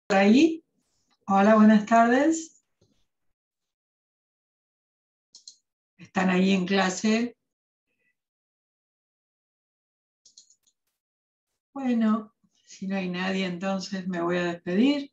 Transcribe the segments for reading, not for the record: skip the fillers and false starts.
Ahí. Hola, buenas tardes. ¿Están ahí en clase? Bueno, si no hay nadie, entonces me voy a despedir.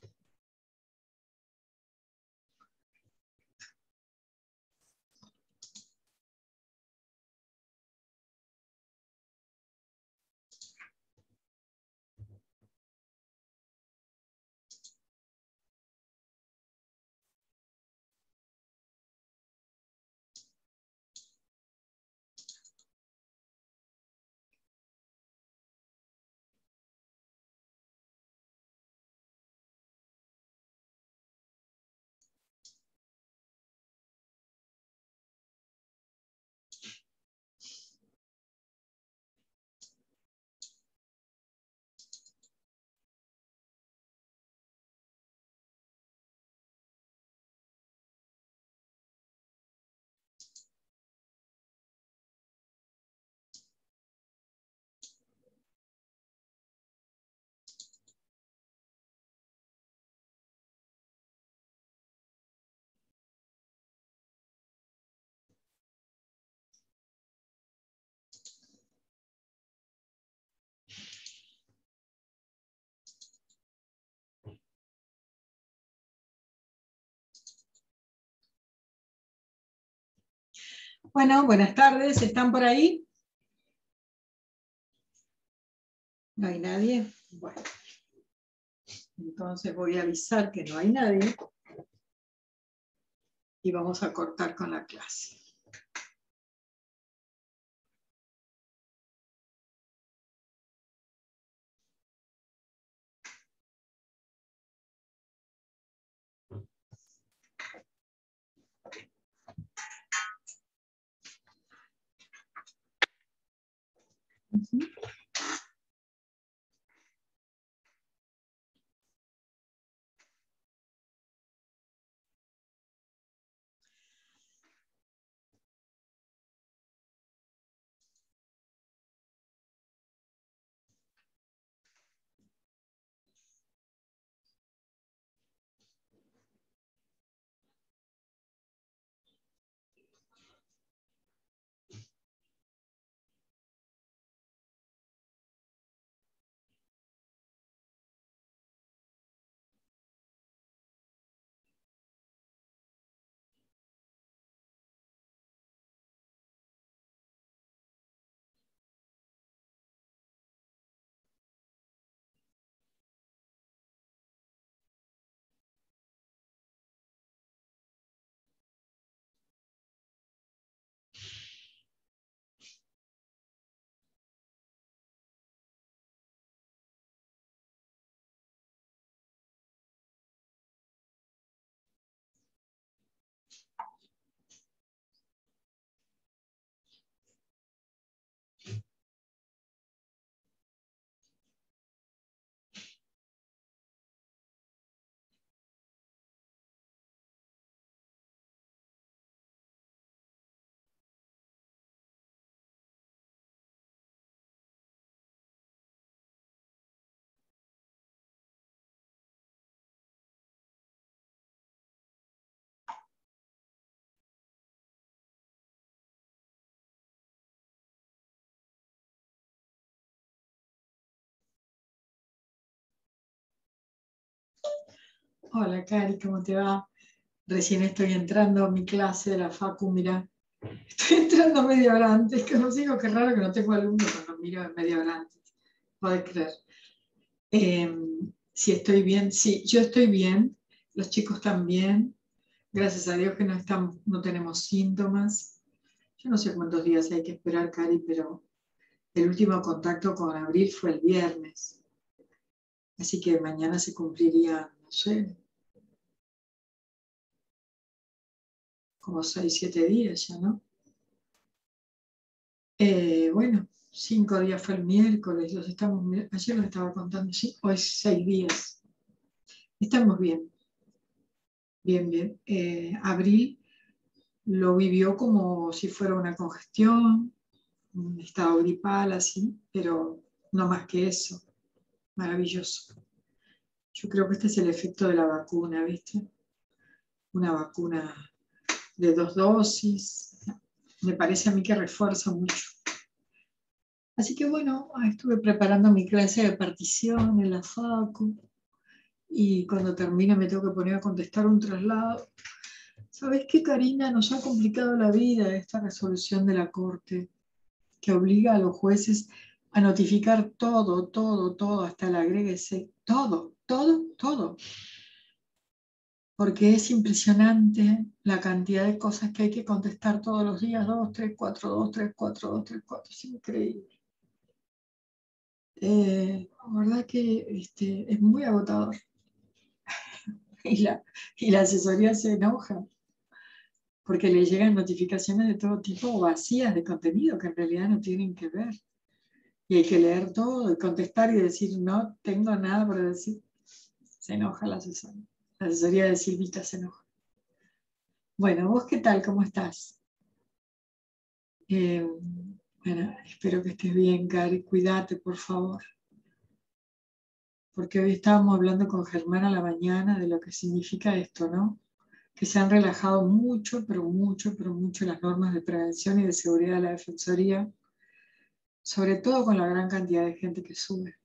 Bueno, buenas tardes. ¿Están por ahí? ¿No hay nadie? Bueno, entonces voy a avisar que no hay nadie y vamos a cortar con la clase. Hola, Cari, ¿cómo te va? Recién estoy entrando a mi clase de la Facu, mira. Estoy entrando media hora antes, que no digo que raro que no tengo alumnos cuando miro media hora antes. Podés creer. Eh, si estoy bien, sí, yo estoy bien, los chicos también, gracias a Dios que no tenemos síntomas. Yo no sé cuántos días hay que esperar, Cari, pero el último contacto con Abril fue el viernes, así que mañana se cumpliría, no sé, como 6, 7 días ya, ¿no? Bueno, 5 días fue el miércoles, ayer los estaba contando, sí, hoy 6 días. Estamos bien, bien, bien. Abril lo vivió como si fuera una congestión, un estado gripal así, pero no más que eso. Maravilloso. Yo creo que este es el efecto de la vacuna, ¿viste? Una vacuna de 2 dosis. Me parece a mí que refuerza mucho. Así que bueno, estuve preparando mi clase de partición en la facu y cuando termine me tengo que poner a contestar un traslado. ¿Sabés qué, Karina? Nos ha complicado la vida esta resolución de la Corte que obliga a los jueces a notificar todo, todo, todo, hasta el agréguese, todo, todo, todo. Porque es impresionante la cantidad de cosas que hay que contestar todos los días, 2, 3, 4, 2, 3, 4, 2, 3, 4, es increíble. La verdad que es muy agotador y la asesoría se enoja porque le llegan notificaciones de todo tipo vacías de contenido que en realidad no tienen que ver. Y hay que leer todo y contestar y decir, no tengo nada para decir. Se enoja la asesoría. La asesoría de Silvita se enoja. Bueno, ¿vos qué tal? ¿Cómo estás? Eh, bueno, espero que estés bien, Cari. Cuídate, por favor. Porque hoy estábamos hablando con Germán a la mañana de lo que significa esto, ¿no? Que se han relajado mucho, pero mucho las normas de prevención y de seguridad de la Defensoría, sobre todo con la gran cantidad de gente que sube.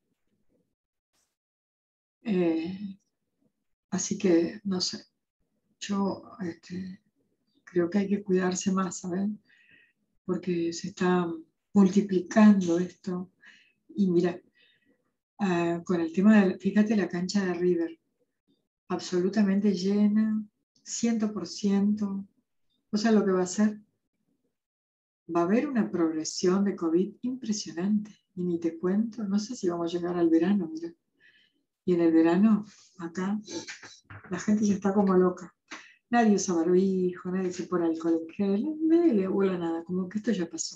Eh, Así que, no sé, yo creo que hay que cuidarse más, ¿saben? Porque se está multiplicando esto. Y mira, con el tema de, fíjate la cancha de River, absolutamente llena, 100%. O sea, lo que va a hacer, va a haber una progresión de COVID impresionante. Y ni te cuento, no sé si vamos a llegar al verano, mira. Y en el verano, acá, la gente ya está como loca. Nadie usa barbijo, nadie se pone alcohol en gel, nadie le huele nada, como que esto ya pasó.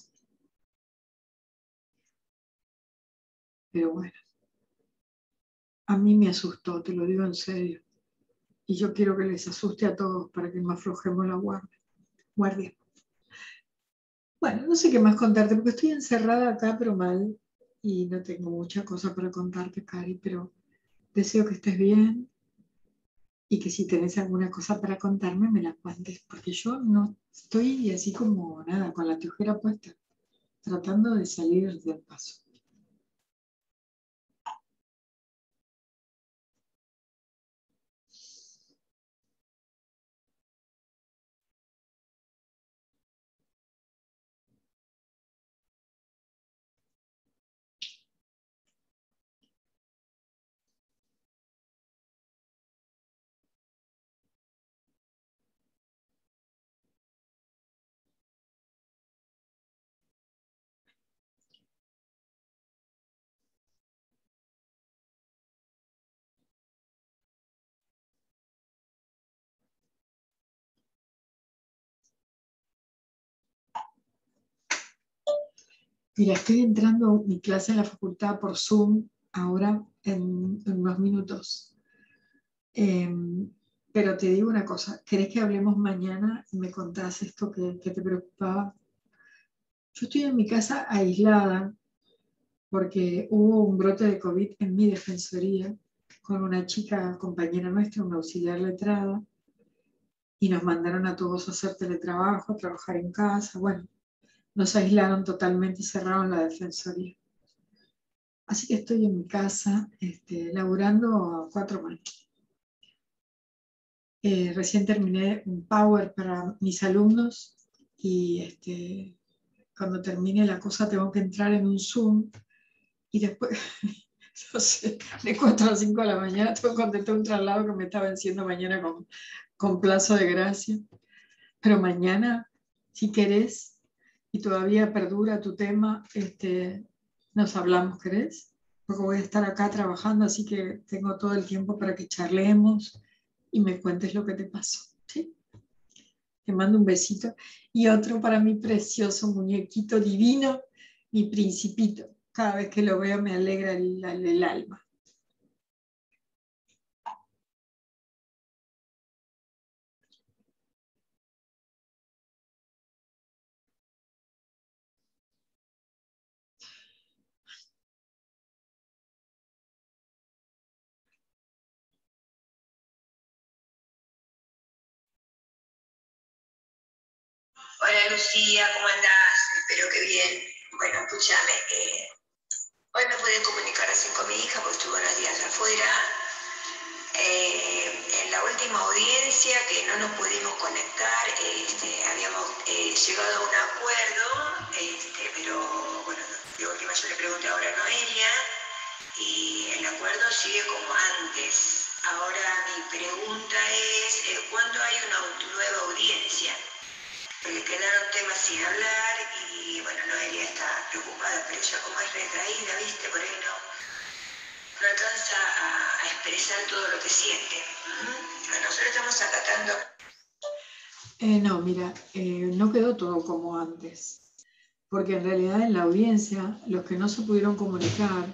Pero bueno, a mí me asustó, te lo digo en serio. Y yo quiero que les asuste a todos para que no aflojemos la guardia. Bueno, no sé qué más contarte, porque estoy encerrada acá, pero mal, y no tengo mucha cosa para contarte, Cari, pero deseo que estés bien y que si tenés alguna cosa para contarme, me la cuentes, porque yo no estoy así como nada, con la tijera puesta, tratando de salir del paso. Mira, estoy entrando a mi clase en la facultad por Zoom ahora en unos minutos. Eh, pero te digo una cosa, ¿querés que hablemos mañana y me contás esto que te preocupaba? Yo estoy en mi casa aislada porque hubo un brote de COVID en mi defensoría con una chica compañera nuestra, una auxiliar letrada, y nos mandaron a todos a hacer teletrabajo, a trabajar en casa. Bueno, nos aislaron totalmente y cerraron la defensoría. Así que estoy en mi casa, laburando a 4 manos. Recién terminé un Power para mis alumnos y cuando termine la cosa tengo que entrar en un Zoom y después, no sé, de 4 a 5 de la mañana tengo que contestar un traslado que me está venciendo mañana con plazo de gracia. Pero mañana, si querés y todavía perdura tu tema, nos hablamos, ¿querés? Porque voy a estar acá trabajando, así que tengo todo el tiempo para que charlemos y me cuentes lo que te pasó, ¿sí? Te mando un besito y otro para mi precioso muñequito divino, mi principito. Cada vez que lo veo me alegra el alma. Hola Lucía, ¿cómo andás? Espero que bien. Bueno, escúchame, hoy me pude comunicar recién con mi hija porque estuvo unos días afuera. En la última audiencia que no nos pudimos conectar, habíamos llegado a un acuerdo, pero bueno, de última yo le pregunté ahora a Noelia y el acuerdo sigue como antes. Ahora mi pregunta es, ¿cuándo hay una nueva audiencia? Porque quedaron temas sin hablar y bueno, Noelia está preocupada, pero ella como es retraída, ¿viste? Por ahí no alcanza a expresar todo lo que siente. Nosotros estamos acatando. No, mira, no quedó todo como antes, porque en realidad en la audiencia, los que no se pudieron comunicar,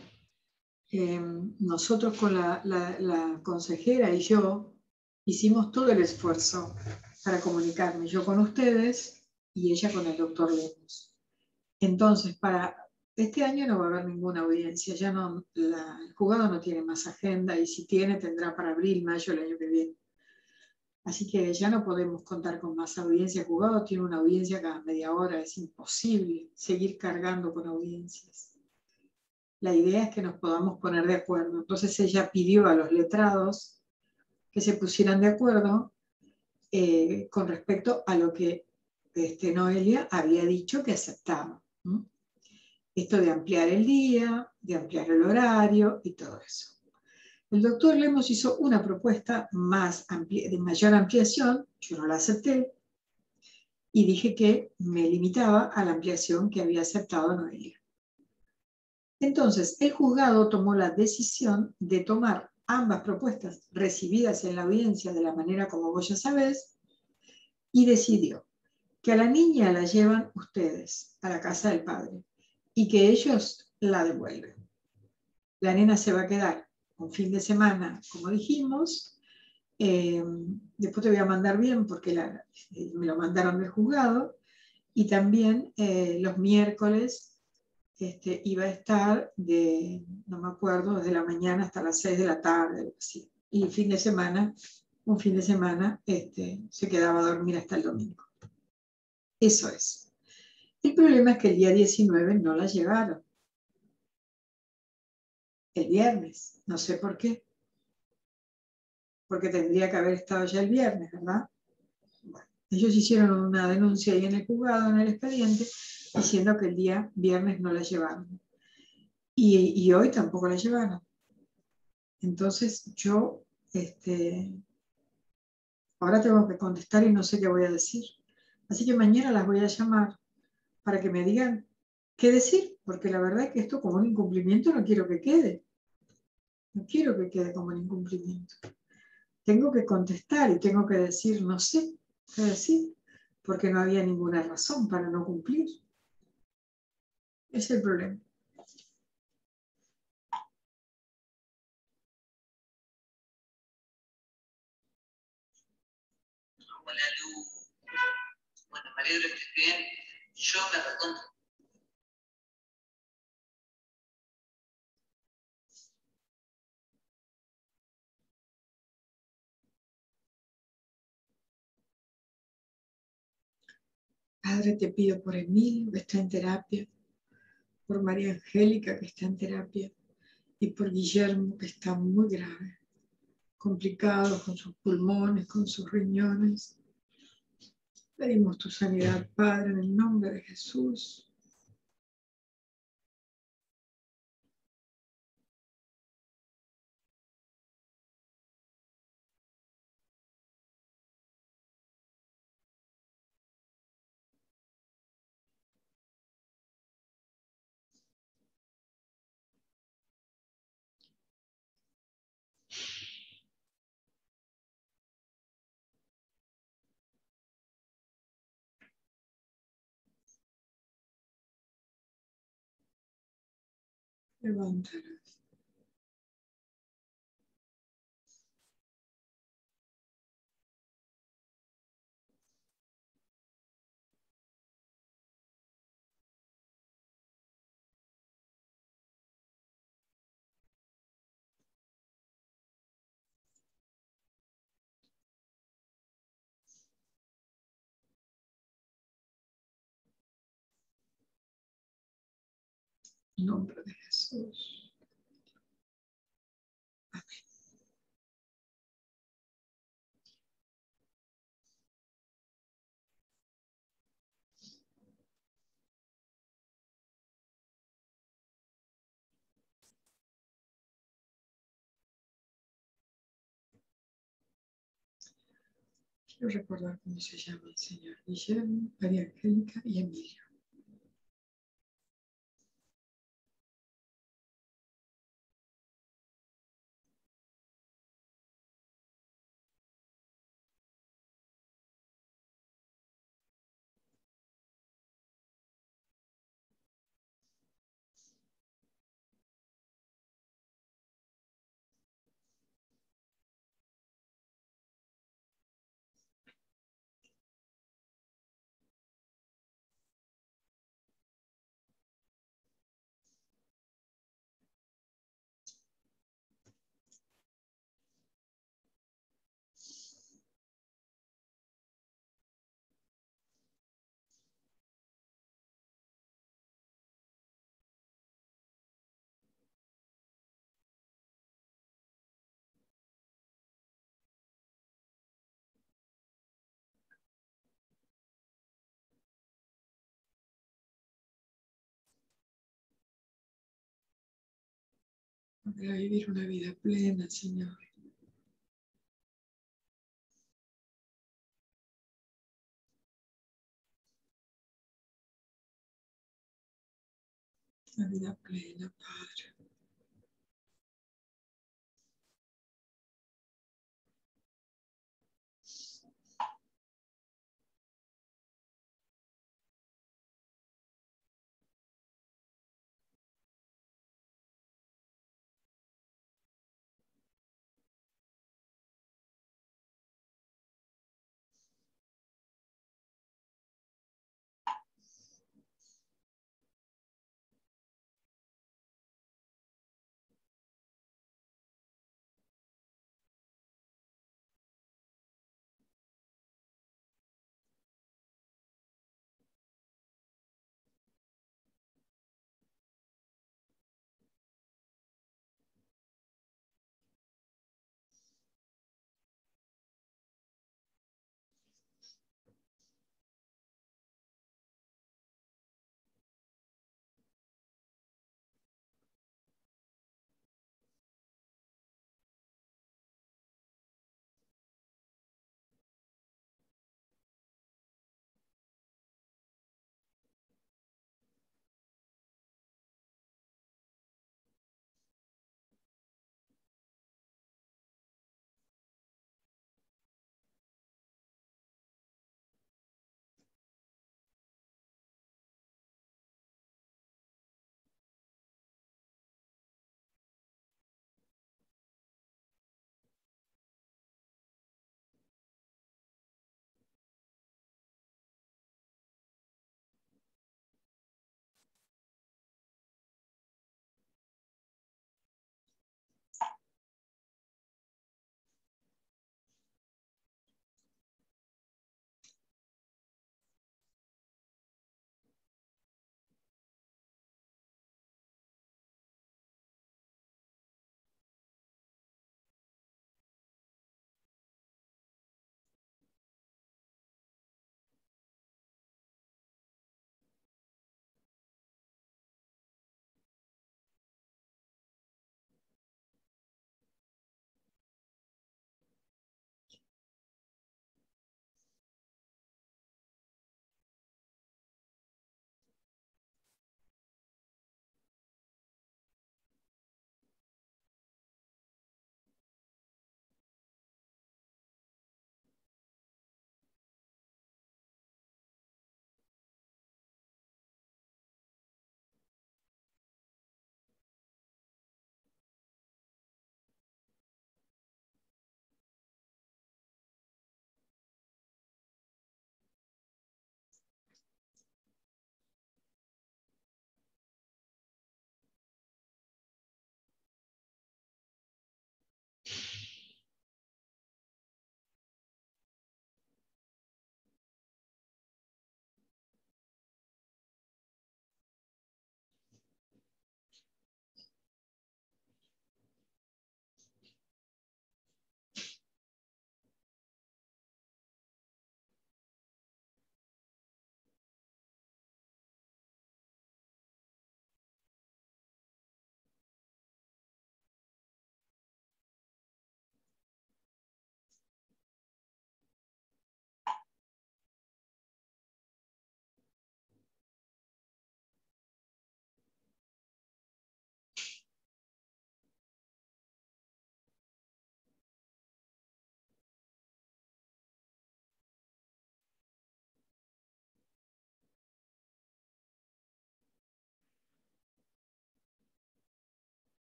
nosotros con la consejera y yo hicimos todo el esfuerzo para comunicarme, yo con ustedes y ella con el doctor Lemos. Entonces, para este año no va a haber ninguna audiencia, ya no, el juzgado no tiene más agenda y si tiene tendrá para abril, mayo el año que viene. Así que ya no podemos contar con más audiencias. El juzgado tiene una audiencia cada media hora, es imposible seguir cargando con audiencias. La idea es que nos podamos poner de acuerdo. Entonces ella pidió a los letrados que se pusieran de acuerdo con respecto a lo que Noelia había dicho que aceptaba. Esto de ampliar el día, de ampliar el horario y todo eso. El doctor Lemos hizo una propuesta de mayor ampliación, yo no la acepté, y dije que me limitaba a la ampliación que había aceptado Noelia. Entonces, el juzgado tomó la decisión de tomar ambas propuestas recibidas en la audiencia de la manera como vos ya sabés, y decidió que a la niña la llevan ustedes a la casa del padre y que ellos la devuelven. La nena se va a quedar un fin de semana, como dijimos. Después te voy a mandar bien porque me lo mandaron del juzgado. Y también los miércoles iba a estar no me acuerdo, desde la mañana hasta las 6 de la tarde, algo así. Y un fin de semana, se quedaba a dormir hasta el domingo. Eso es. El problema es que el día 19 no la llevaron. El viernes, no sé por qué. Porque tendría que haber estado ya el viernes, ¿verdad? Bueno, ellos hicieron una denuncia ahí en el juzgado, en el expediente, diciendo que el día viernes no la llevaron. Y hoy tampoco la llevaron. Entonces yo ahora tengo que contestar y no sé qué voy a decir. Así que mañana las voy a llamar para que me digan qué decir, porque la verdad es que esto como un incumplimiento no quiero que quede. No quiero que quede como un incumplimiento. Tengo que contestar y tengo que decir, no sé qué decir, porque no había ninguna razón para no cumplir. Ese es el problema. Hola Lu. Bueno, me alegro que estés bien. Yo me recontra. Padre, te pido por Emilio, que está en terapia, por María Angélica, que está en terapia, y por Guillermo, que está muy grave, complicado con sus pulmones, con sus riñones. Pedimos tu sanidad, Padre, en el nombre de Jesús. Levántala. En nombre de Jesús. Quiero recordar cómo se llama el señor Guillermo, María Angélica y Emilio. Para vivir una vida plena, Señor. Una vida plena, Padre.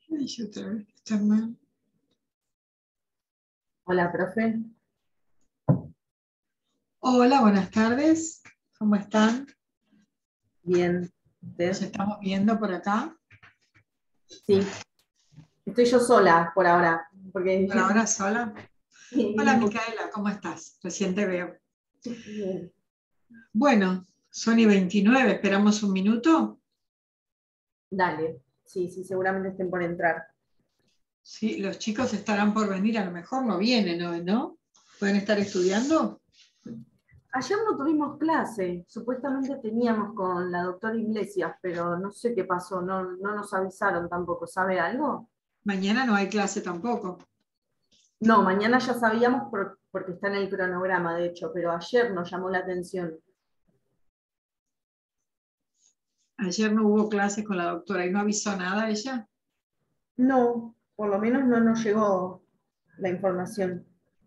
Ay, yo otra vez, está mal. Hola, profe. Hola, buenas tardes. ¿Cómo están? Bien. Nos ¿Usted? estamos viendo por acá. Sí. Estoy yo sola por ahora. Porque... Por ahora sola. Hola, Bien. Micaela, ¿cómo estás? Recién te veo. Bueno, son y 29, esperamos un minuto. Dale. Sí, sí, seguramente estén por entrar. Sí, los chicos estarán por venir, a lo mejor no vienen hoy, ¿no? ¿Pueden estar estudiando? Ayer no tuvimos clase. Supuestamente teníamos con la doctora Iglesias, pero no sé qué pasó. No, no nos avisaron tampoco. ¿Sabe algo? Mañana no hay clase tampoco. No, mañana ya sabíamos porque está en el cronograma, de hecho, pero ayer nos llamó la atención. Ayer no hubo clases con la doctora y no avisó nada ella. No, por lo menos no nos llegó la información.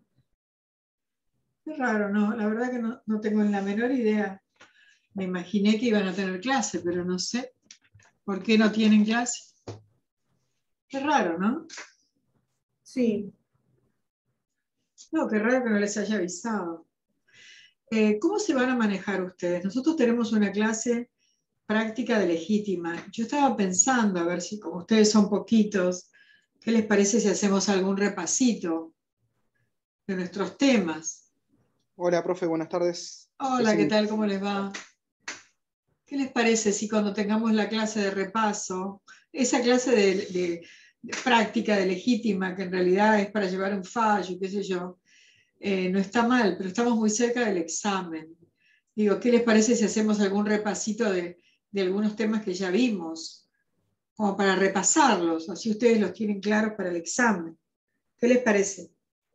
Qué raro, no, la verdad que no tengo la menor idea. Me imaginé que iban a tener clase, pero no sé por qué no tienen clase. Qué raro, ¿no? Sí. No, qué raro que no les haya avisado. ¿Cómo se van a manejar ustedes? Nosotros tenemos una clase práctica de legítima. Yo estaba pensando, a ver si como ustedes son poquitos, ¿qué les parece si hacemos algún repasito de nuestros temas? Hola, profe, buenas tardes. Hola, ¿qué tal? ¿Cómo les va? ¿Qué les parece si cuando tengamos la clase de repaso, esa clase de práctica de legítima, que en realidad es para llevar un fallo, qué sé yo, no está mal, pero estamos muy cerca del examen. Digo, ¿qué les parece si hacemos algún repasito de algunos temas que ya vimos, como para repasarlos, así ustedes los tienen claros para el examen? ¿Qué les parece?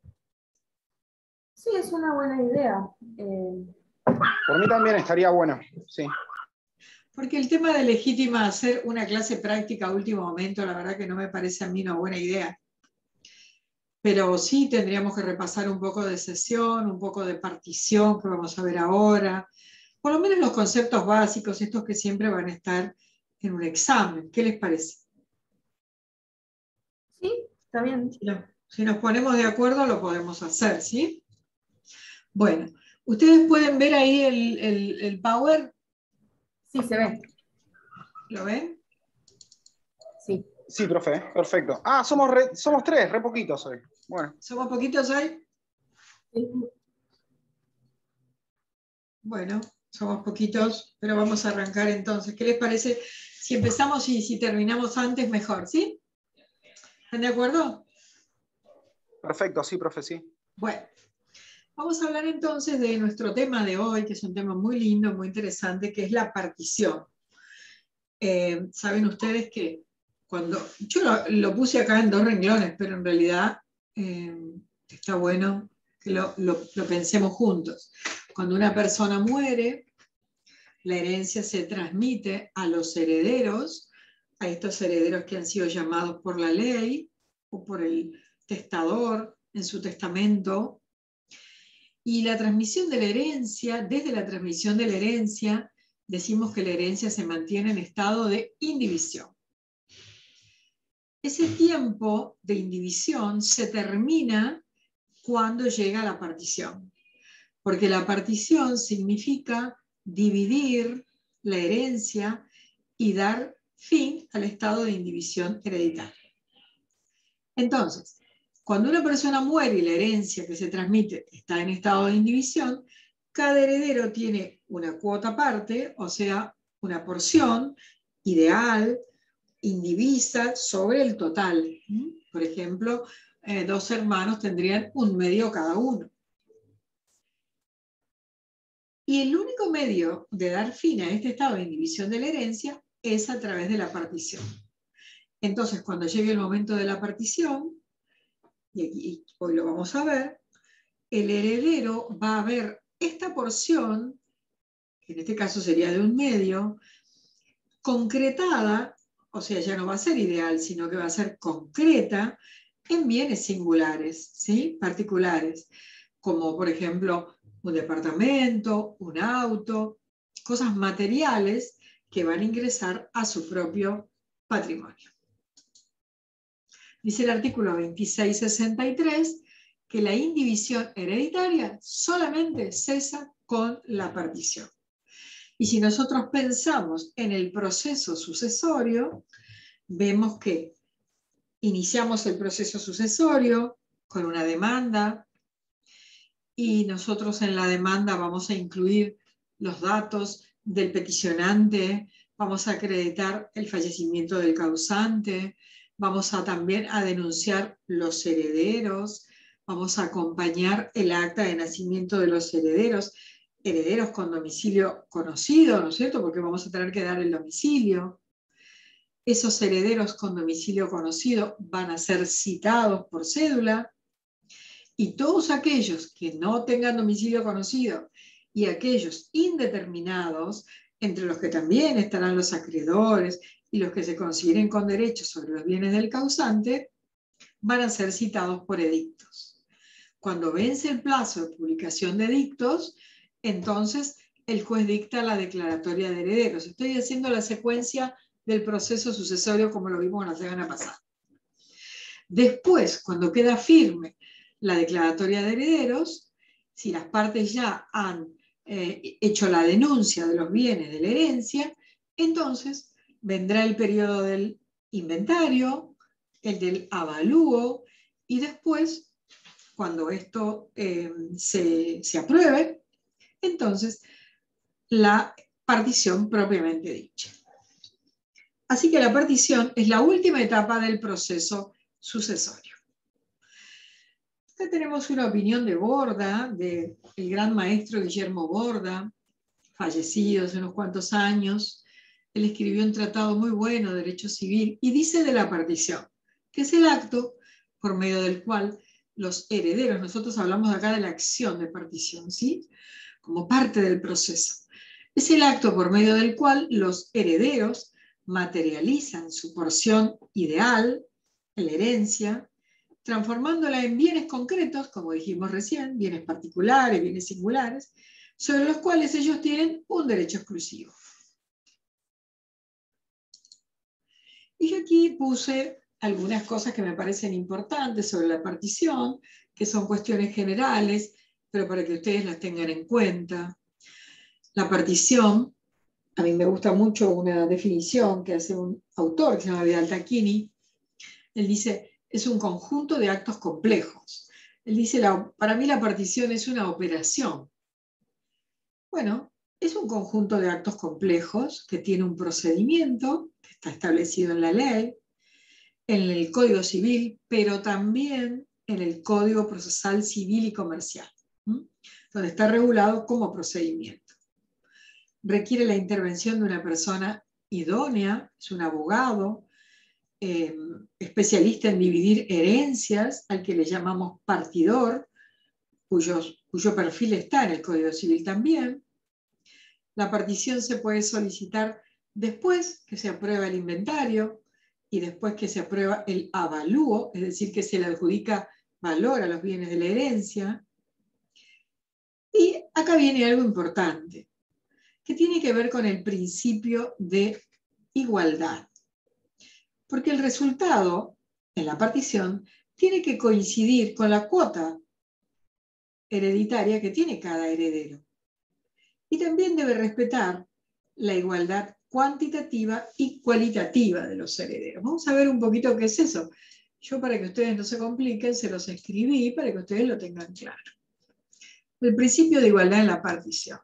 Sí, es una buena idea. Por mí también estaría bueno, sí. Porque el tema de legítima, hacer una clase práctica a último momento, la verdad que no me parece a mí una buena idea. Pero sí tendríamos que repasar un poco de sesión, un poco de partición, que vamos a ver ahora. Por lo menos los conceptos básicos, estos que siempre van a estar en un examen. ¿Qué les parece? Sí, está bien. Si nos ponemos de acuerdo, lo podemos hacer, ¿sí? Bueno, ustedes pueden ver ahí el Power. Sí, se ve. ¿Lo ven? Sí. Sí, profe, perfecto. Ah, somos tres, re poquitos hoy. Bueno. ¿Somos poquitos hoy? Sí. Bueno, somos poquitos, pero vamos a arrancar entonces. ¿Qué les parece si empezamos y si terminamos antes, mejor, ¿sí? ¿Están de acuerdo? Perfecto, sí, profe, sí. Bueno, vamos a hablar entonces de nuestro tema de hoy, que es un tema muy lindo, muy interesante, que es la partición. Saben ustedes que cuando yo lo puse acá en 2 renglones, pero en realidad está bueno que lo pensemos juntos. Cuando una persona muere, la herencia se transmite a los herederos, a estos herederos que han sido llamados por la ley o por el testador en su testamento. Y la transmisión de la herencia, desde la transmisión de la herencia, decimos que la herencia se mantiene en estado de indivisión. Ese tiempo de indivisión se termina cuando llega la partición, porque la partición significa dividir la herencia y dar fin al estado de indivisión hereditaria. Entonces, cuando una persona muere y la herencia que se transmite está en estado de indivisión, cada heredero tiene una cuota parte, o sea, una porción ideal, indivisa sobre el total. Por ejemplo, 2 hermanos tendrían un medio cada uno. Y el único medio de dar fin a este estado de indivisión de la herencia es a través de la partición. Entonces, cuando llegue el momento de la partición, y hoy lo vamos a ver, el heredero va a ver esta porción, que en este caso sería de un medio, concretada, o sea, ya no va a ser ideal, sino que va a ser concreta en bienes singulares, ¿sí? Particulares, como por ejemplo un departamento, un auto, cosas materiales que van a ingresar a su propio patrimonio. Dice el artículo 2663 que la indivisión hereditaria solamente cesa con la partición. Y si nosotros pensamos en el proceso sucesorio, vemos que iniciamos el proceso sucesorio con una demanda y nosotros en la demanda vamos a incluir los datos del peticionante, vamos a acreditar el fallecimiento del causante, vamos a también a denunciar los herederos, vamos a acompañar el acta de nacimiento de los herederos con domicilio conocido, ¿no es cierto? Porque vamos a tener que dar el domicilio. Esos herederos con domicilio conocido van a ser citados por cédula y todos aquellos que no tengan domicilio conocido y aquellos indeterminados, entre los que también estarán los acreedores y los que se consideren con derechos sobre los bienes del causante, van a ser citados por edictos. Cuando vence el plazo de publicación de edictos, entonces el juez dicta la declaratoria de herederos. Estoy haciendo la secuencia del proceso sucesorio como lo vimos la semana pasada. Después, cuando queda firme la declaratoria de herederos, si las partes ya han hecho la denuncia de los bienes de la herencia, entonces vendrá el periodo del inventario, el del avalúo, y después, cuando esto se apruebe, entonces la partición propiamente dicha. Así que la partición es la última etapa del proceso sucesorio. Acá tenemos una opinión de Borda, del gran maestro Guillermo Borda, fallecido hace unos cuantos años. Él escribió un tratado muy bueno de derecho civil y dice de la partición, que es el acto por medio del cual los herederos, nosotros hablamos acá de la acción de partición, ¿sí? Como parte del proceso. Es el acto por medio del cual los herederos materializan su porción ideal, la herencia, transformándola en bienes concretos, como dijimos recién, bienes particulares, bienes singulares, sobre los cuales ellos tienen un derecho exclusivo. Y yo aquí puse algunas cosas que me parecen importantes sobre la partición, que son cuestiones generales, pero para que ustedes las tengan en cuenta. La partición, a mí me gusta mucho una definición que hace un autor que se llama Vidal Tacchini. Él dice, es un conjunto de actos complejos. Él dice, para mí la partición es una operación. Bueno, es un conjunto de actos complejos que tiene un procedimiento que está establecido en la ley, en el Código Civil, pero también en el Código Procesal Civil y Comercial, donde está regulado como procedimiento. Requiere la intervención de una persona idónea, es un abogado, especialista en dividir herencias, al que le llamamos partidor, cuyo perfil está en el Código Civil también. La partición se puede solicitar después que se aprueba el inventario y después que se aprueba el avalúo, es decir, que se le adjudica valor a los bienes de la herencia. Y acá viene algo importante, que tiene que ver con el principio de igualdad. Porque el resultado en la partición tiene que coincidir con la cuota hereditaria que tiene cada heredero. Y también debe respetar la igualdad cuantitativa y cualitativa de los herederos. Vamos a ver un poquito qué es eso. Yo, para que ustedes no se compliquen, se los escribí para que ustedes lo tengan claro. El principio de igualdad en la partición.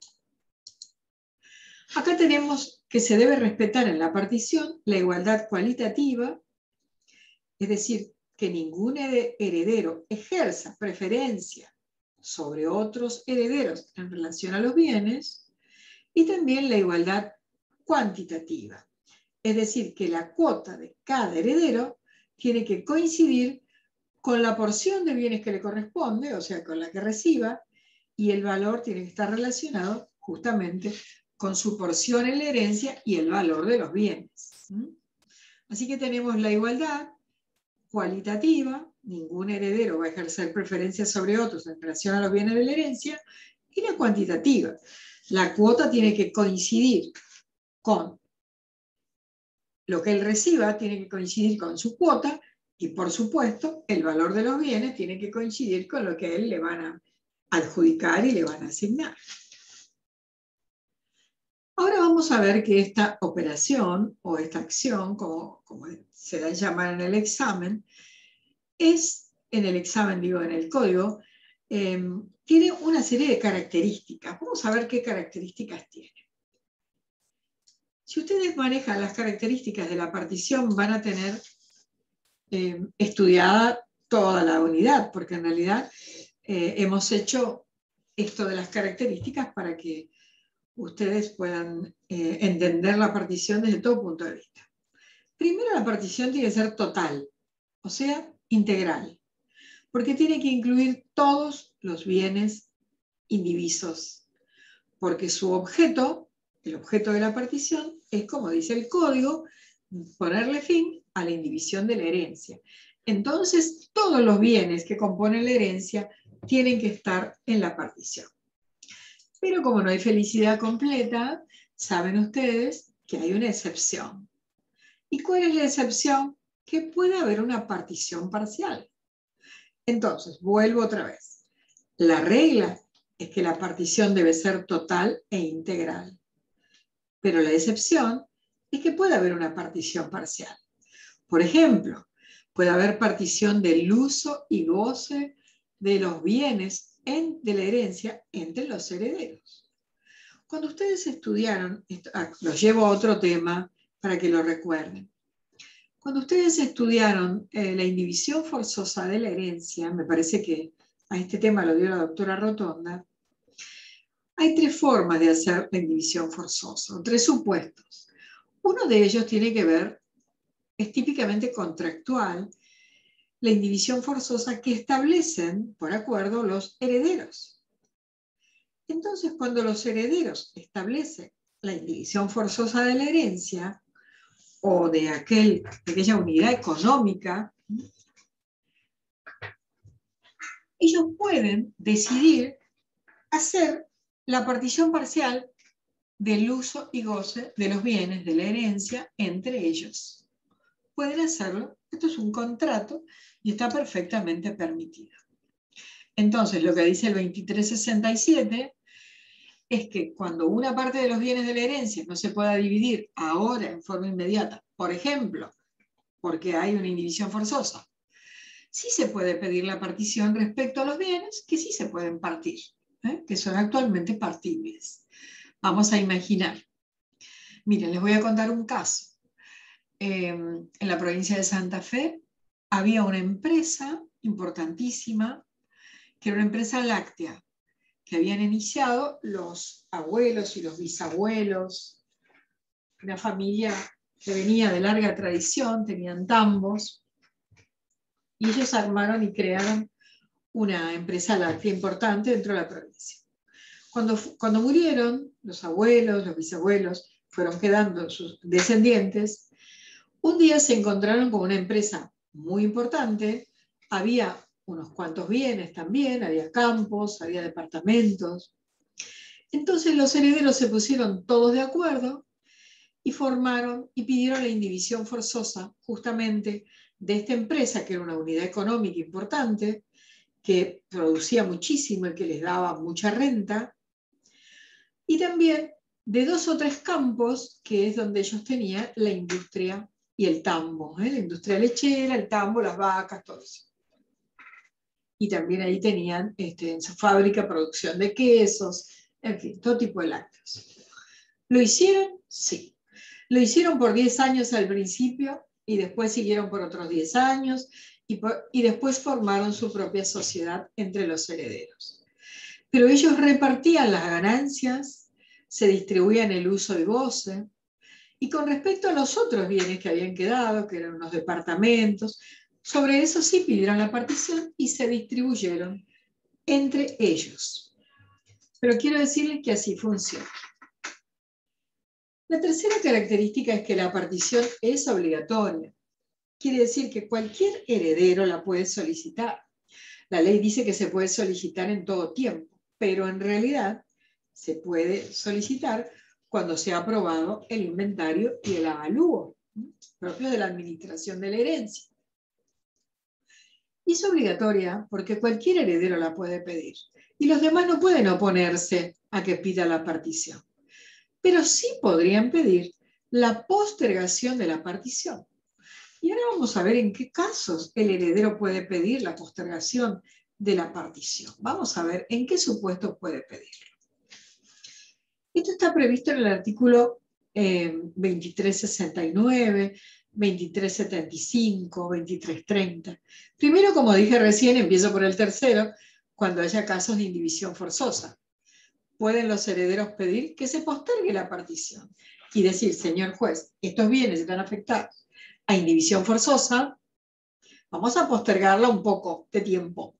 Acá tenemos que se debe respetar en la partición la igualdad cualitativa, es decir, que ningún heredero ejerza preferencia sobre otros herederos en relación a los bienes, y también la igualdad cuantitativa, es decir, que la cuota de cada heredero tiene que coincidir con la porción de bienes que le corresponde, o sea, con la que reciba, y el valor tiene que estar relacionado justamente con su porción en la herencia y el valor de los bienes. Así que tenemos la igualdad cualitativa, ningún heredero va a ejercer preferencia sobre otros en relación a los bienes de la herencia, y la cuantitativa. La cuota tiene que coincidir con lo que él reciba, tiene que coincidir con su cuota, Y por supuesto, el valor de los bienes tiene que coincidir con lo que a él le van a adjudicar y le van a asignar. Ahora vamos a ver que esta operación o esta acción, como se la llama en el examen, en el código, tiene una serie de características. Vamos a ver qué características tiene. Si ustedes manejan las características de la partición, van a tener estudiada toda la unidad, porque en realidad hemos hecho esto de las características para que ustedes puedan entender la partición desde todo punto de vista. Primero, la partición tiene que ser total, o sea, integral, porque tiene que incluir todos los bienes indivisos, porque su objeto, el objeto de la partición, es, como dice el código, ponerle fin a la indivisión de la herencia. Entonces, todos los bienes que componen la herencia tienen que estar en la partición. Pero como no hay felicidad completa, saben ustedes que hay una excepción. ¿Y cuál es la excepción? Que puede haber una partición parcial. Entonces, vuelvo otra vez. La regla es que la partición debe ser total e integral. Pero la excepción es que puede haber una partición parcial. Por ejemplo, puede haber partición del uso y goce de los bienes de la herencia entre los herederos. Cuando ustedes estudiaron, los llevo a otro tema para que lo recuerden. Cuando ustedes estudiaron la indivisión forzosa de la herencia, me parece que a este tema lo dio la doctora Rotonda, hay tres formas de hacer la indivisión forzosa, o tres supuestos. Uno de ellos tiene que ver, es típicamente contractual, la indivisión forzosa que establecen por acuerdo los herederos. Entonces, cuando los herederos establecen la indivisión forzosa de la herencia o de aquella unidad económica, ellos pueden decidir hacer la partición parcial del uso y goce de los bienes de la herencia entre ellos. Pueden hacerlo, esto es un contrato y está perfectamente permitido. Entonces, lo que dice el 2367 es que cuando una parte de los bienes de la herencia no se pueda dividir ahora en forma inmediata, por ejemplo, porque hay una indivisión forzosa, sí se puede pedir la partición respecto a los bienes que sí se pueden partir, que son actualmente partibles. Vamos a imaginar. Miren, les voy a contar un caso. En la provincia de Santa Fe había una empresa importantísima, que era una empresa láctea, que habían iniciado los abuelos y los bisabuelos, una familia que venía de larga tradición, tenían tambos, y ellos armaron y crearon una empresa láctea importante dentro de la provincia. Cuando murieron los abuelos, los bisabuelos, fueron quedando sus descendientes, un día se encontraron con una empresa muy importante, había unos cuantos bienes también, había campos, había departamentos. Entonces los herederos se pusieron todos de acuerdo y formaron y pidieron la indivisión forzosa justamente de esta empresa, que era una unidad económica importante, que producía muchísimo y que les daba mucha renta, y también de 2 o 3 campos, que es donde ellos tenían la industria y el tambo, la industria lechera, el tambo, las vacas, todo eso. Y también ahí tenían en su fábrica producción de quesos, en fin, todo tipo de lácteos. ¿Lo hicieron? Sí. Lo hicieron por 10 años al principio y después siguieron por otros 10 años y después formaron su propia sociedad entre los herederos. Pero ellos repartían las ganancias, se distribuían el uso y goce, y con respecto a los otros bienes que habían quedado, que eran unos departamentos, sobre eso sí pidieron la partición y se distribuyeron entre ellos. Pero quiero decirles que así funciona. La tercera característica es que la partición es obligatoria. Quiere decir que cualquier heredero la puede solicitar. La ley dice que se puede solicitar en todo tiempo, pero en realidad se puede solicitar cuando se ha aprobado el inventario y el avalúo propio de la administración de la herencia. Y es obligatoria porque cualquier heredero la puede pedir. Y los demás no pueden oponerse a que pida la partición. Pero sí podrían pedir la postergación de la partición. Y ahora vamos a ver en qué casos el heredero puede pedir la postergación de la partición. Vamos a ver en qué supuestos puede pedirlo. Esto está previsto en el artículo 2369, 2375, 2330. Primero, como dije recién, empiezo por el tercero, cuando haya casos de indivisión forzosa. Pueden los herederos pedir que se postergue la partición y decir, señor juez, estos bienes están afectados a indivisión forzosa, vamos a postergarla un poco de tiempo.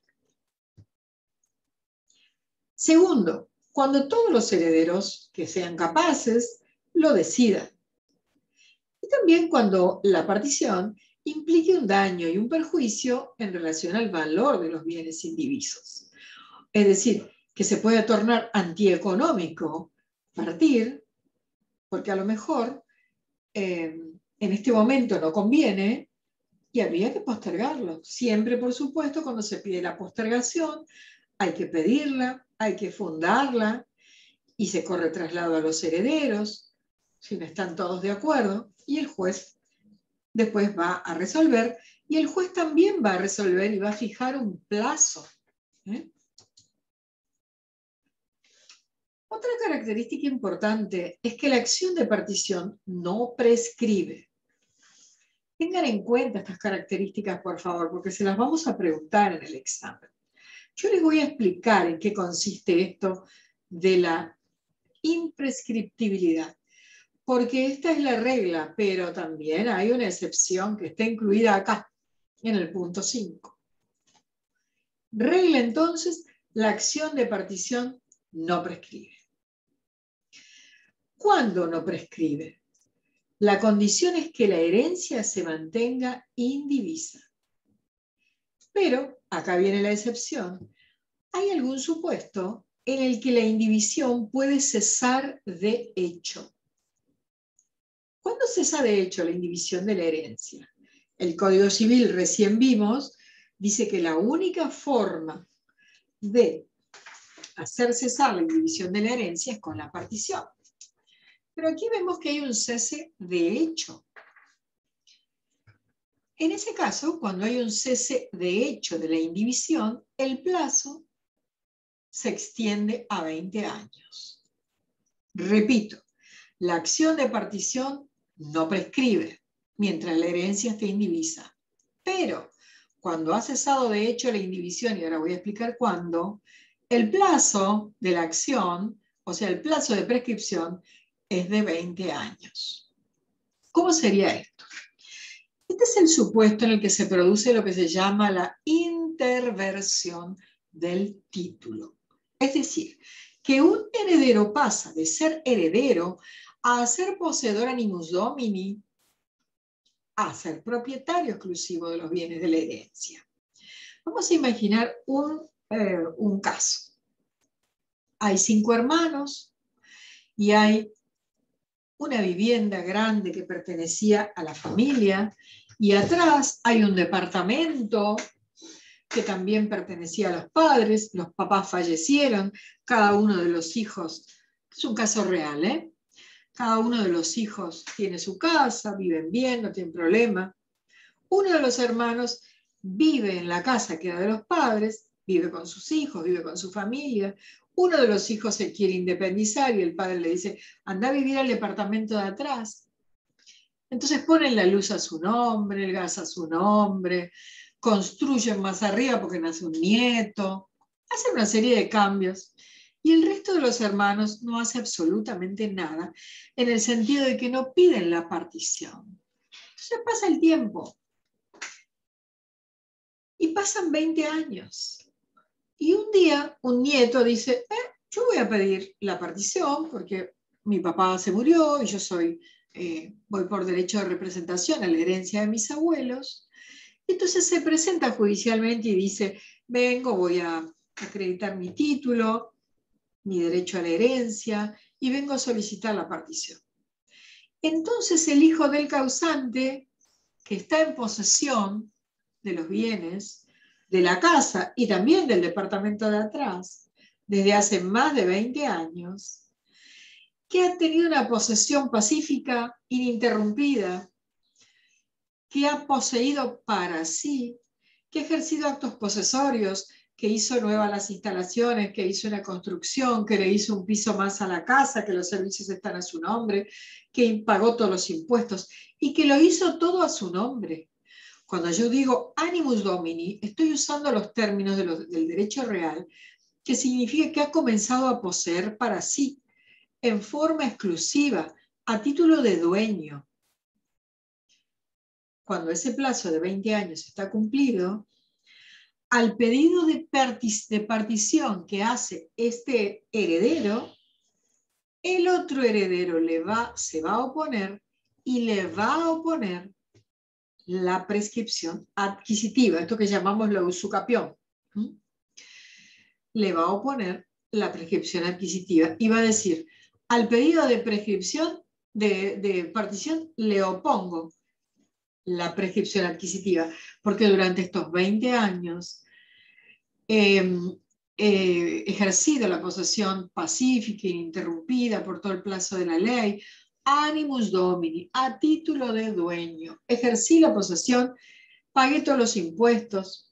Segundo, cuando todos los herederos que sean capaces lo decidan. Y también cuando la partición implique un daño y un perjuicio en relación al valor de los bienes indivisos. Es decir, que se puede tornar antieconómico partir, porque a lo mejor en este momento no conviene y habría que postergarlo. Siempre, por supuesto, cuando se pide la postergación, hay que pedirla, hay que fundarla y se corre traslado a los herederos, si no están todos de acuerdo, y el juez después va a resolver, y el juez también va a resolver y va a fijar un plazo. Otra característica importante es que la acción de partición no prescribe. Tengan en cuenta estas características, por favor, porque se las vamos a preguntar en el examen. Yo les voy a explicar en qué consiste esto de la imprescriptibilidad, porque esta es la regla, pero también hay una excepción que está incluida acá, en el punto 5. Regla entonces, la acción de partición no prescribe. ¿Cuándo no prescribe? La condición es que la herencia se mantenga indivisa. Pero, acá viene la excepción, hay algún supuesto en el que la indivisión puede cesar de hecho. ¿Cuándo cesa de hecho la indivisión de la herencia? El Código Civil, recién vimos, dice que la única forma de hacer cesar la indivisión de la herencia es con la partición. Pero aquí vemos que hay un cese de hecho. En ese caso, cuando hay un cese de hecho de la indivisión, el plazo se extiende a 20 años. Repito, la acción de partición no prescribe mientras la herencia esté indivisa. Pero cuando ha cesado de hecho la indivisión, y ahora voy a explicar cuándo, el plazo de la acción, o sea, el plazo de prescripción, es de 20 años. ¿Cómo sería esto? Este es el supuesto en el que se produce lo que se llama la interversión del título. Es decir, que un heredero pasa de ser heredero a ser poseedor animus domini, a ser propietario exclusivo de los bienes de la herencia. Vamos a imaginar un caso. Hay 5 hermanos y hay una vivienda grande que pertenecía a la familia y atrás hay un departamento que también pertenecía a los padres, los papás fallecieron, cada uno de los hijos, es un caso real, ¿eh? Cada uno de los hijos tiene su casa, viven bien, no tienen problema. Uno de los hermanos vive en la casa que era de los padres, vive con sus hijos, vive con su familia. Uno de los hijos se quiere independizar y el padre le dice, anda a vivir al departamento de atrás. Entonces ponen la luz a su nombre, el gas a su nombre, construyen más arriba porque nace un nieto, hacen una serie de cambios. Y el resto de los hermanos no hace absolutamente nada, en el sentido de que no piden la partición. Entonces pasa el tiempo. Y pasan 20 años. Y un día un nieto dice, yo voy a pedir la partición porque mi papá se murió y yo voy por derecho de representación a la herencia de mis abuelos. Entonces se presenta judicialmente y dice, vengo, voy a acreditar mi título, mi derecho a la herencia, y vengo a solicitar la partición. Entonces el hijo del causante, que está en posesión de los bienes, de la casa y también del departamento de atrás, desde hace más de 20 años, que ha tenido una posesión pacífica ininterrumpida, que ha poseído para sí, que ha ejercido actos posesorios, que hizo nuevas las instalaciones, que hizo una construcción, que le hizo un piso más a la casa, que los servicios están a su nombre, que pagó todos los impuestos y que lo hizo todo a su nombre. Cuando yo digo animus domini, estoy usando los términos del derecho real, que significa que ha comenzado a poseer para sí, en forma exclusiva, a título de dueño. Cuando ese plazo de 20 años está cumplido, al pedido de partición que hace este heredero, el otro heredero se va a oponer y le va a oponer la prescripción adquisitiva, esto que llamamos la usucapión. Le va a oponer la prescripción adquisitiva y va a decir, al pedido de prescripción, de partición, le opongo la prescripción adquisitiva, porque durante estos 20 años ejercido la posesión pacífica e ininterrumpida por todo el plazo de la ley, animus domini, a título de dueño, ejercí la posesión, pagué todos los impuestos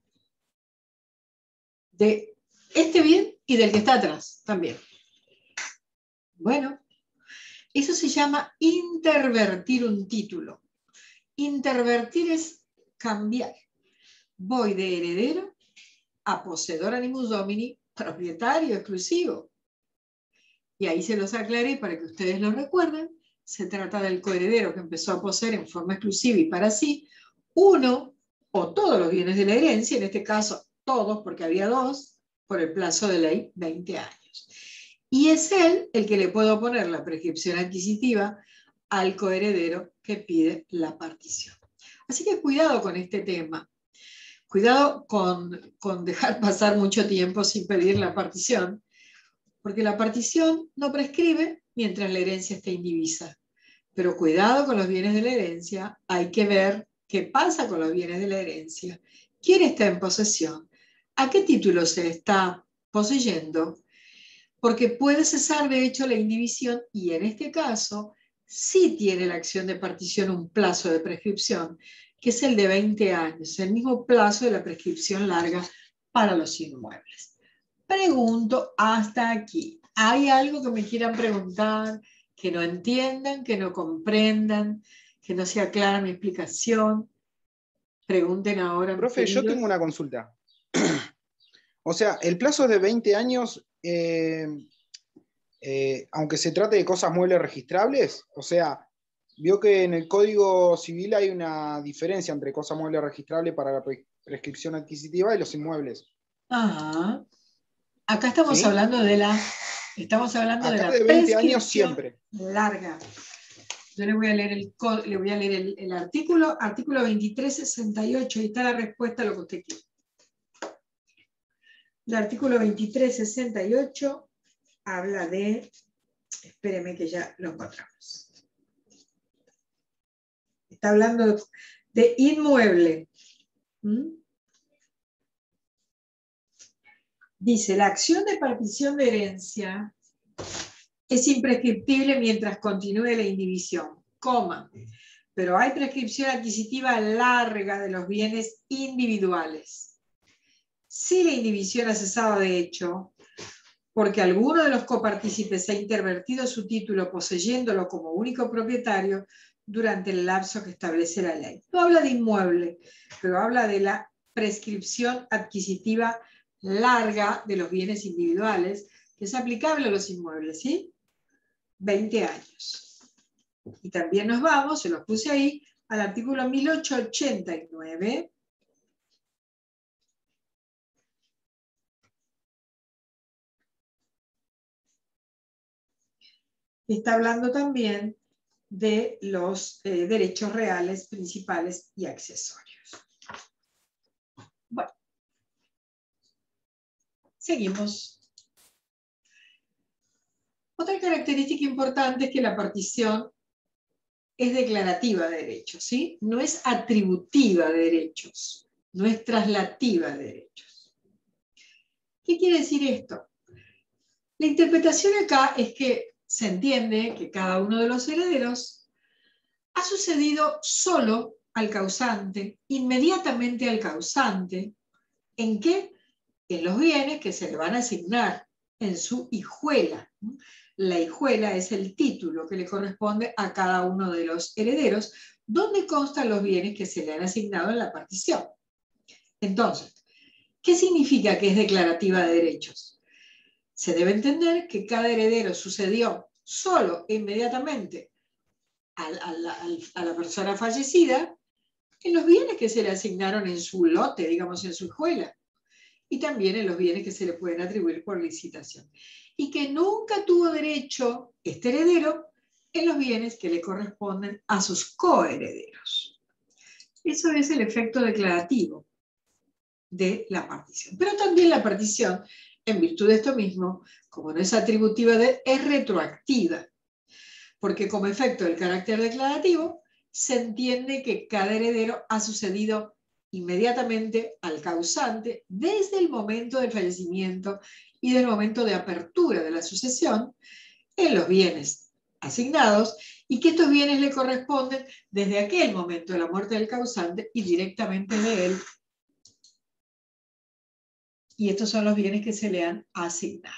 de este bien y del que está atrás también. Bueno, eso se llama intervertir un título. Intervertir es cambiar. Voy de heredero a poseedor animus domini, propietario exclusivo. Y ahí se los aclaré para que ustedes lo recuerden. Se trata del coheredero que empezó a poseer en forma exclusiva y para sí uno o todos los bienes de la herencia, en este caso todos, porque había dos, por el plazo de ley, 20 años. Y es él el que le puede oponer la prescripción adquisitiva al coheredero que pide la partición. Así que cuidado con este tema. Cuidado con dejar pasar mucho tiempo sin pedir la partición, porque la partición no prescribe mientras la herencia esté indivisa. Pero cuidado con los bienes de la herencia, hay que ver qué pasa con los bienes de la herencia, quién está en posesión, a qué título se está poseyendo, porque puede cesar de hecho la indivisión y en este caso sí tiene la acción de partición un plazo de prescripción, que es el de 20 años, el mismo plazo de la prescripción larga para los inmuebles. Pregunto hasta aquí. ¿Hay algo que me quieran preguntar, que no entiendan, que no comprendan, que no sea clara mi explicación? Pregunten ahora. Profe, yo tengo una consulta. O sea, el plazo es de 20 años, aunque se trate de cosas muebles registrables. O sea, vio que en el Código Civil hay una diferencia entre cosas muebles registrables para la prescripción adquisitiva y los inmuebles. Ajá. Acá estamos ¿Sí? hablando de la... Estamos hablando acá de la de 20 prescripción años siempre. larga. Yo le voy a leer el artículo 2368, y está la respuesta a lo que usted quiere. El artículo 2368 habla de, espéreme que ya lo encontramos. Está hablando de inmueble. Dice, la acción de partición de herencia es imprescriptible mientras continúe la indivisión, pero hay prescripción adquisitiva larga de los bienes individuales. Si la indivisión ha cesado de hecho, porque alguno de los copartícipes ha intervertido su título poseyéndolo como único propietario durante el lapso que establece la ley. No habla de inmueble, pero habla de la prescripción adquisitiva larga de los bienes individuales, que es aplicable a los inmuebles, ¿sí? 20 años. Y también nos vamos, se los puse ahí, al artículo 1889. Está hablando también de los derechos reales, principales y accesorios. Bueno, seguimos. Otra característica importante es que la partición es declarativa de derechos, ¿sí? No es atributiva de derechos. no es traslativa de derechos. ¿Qué quiere decir esto? La interpretación acá es que se entiende que cada uno de los herederos ha sucedido solo al causante, inmediatamente al causante. ¿En qué? En los bienes que se le van a asignar en su hijuela. La hijuela es el título que le corresponde a cada uno de los herederos, donde constan los bienes que se le han asignado en la partición. Entonces, ¿qué significa que es declarativa de derechos? Se debe entender que cada heredero sucedió solo e inmediatamente a la persona fallecida en los bienes que se le asignaron en su lote, digamos, en su hijuela, y también en los bienes que se le pueden atribuir por licitación. Y que nunca tuvo derecho este heredero en los bienes que le corresponden a sus coherederos. Eso es el efecto declarativo de la partición. Pero también la partición, en virtud de esto mismo, como no es atributiva, es retroactiva, porque como efecto del carácter declarativo, se entiende que cada heredero ha sucedido inmediatamente al causante desde el momento del fallecimiento y del momento de apertura de la sucesión en los bienes asignados, y que estos bienes le corresponden desde aquel momento de la muerte del causante y directamente de él. Y estos son los bienes que se le han asignado.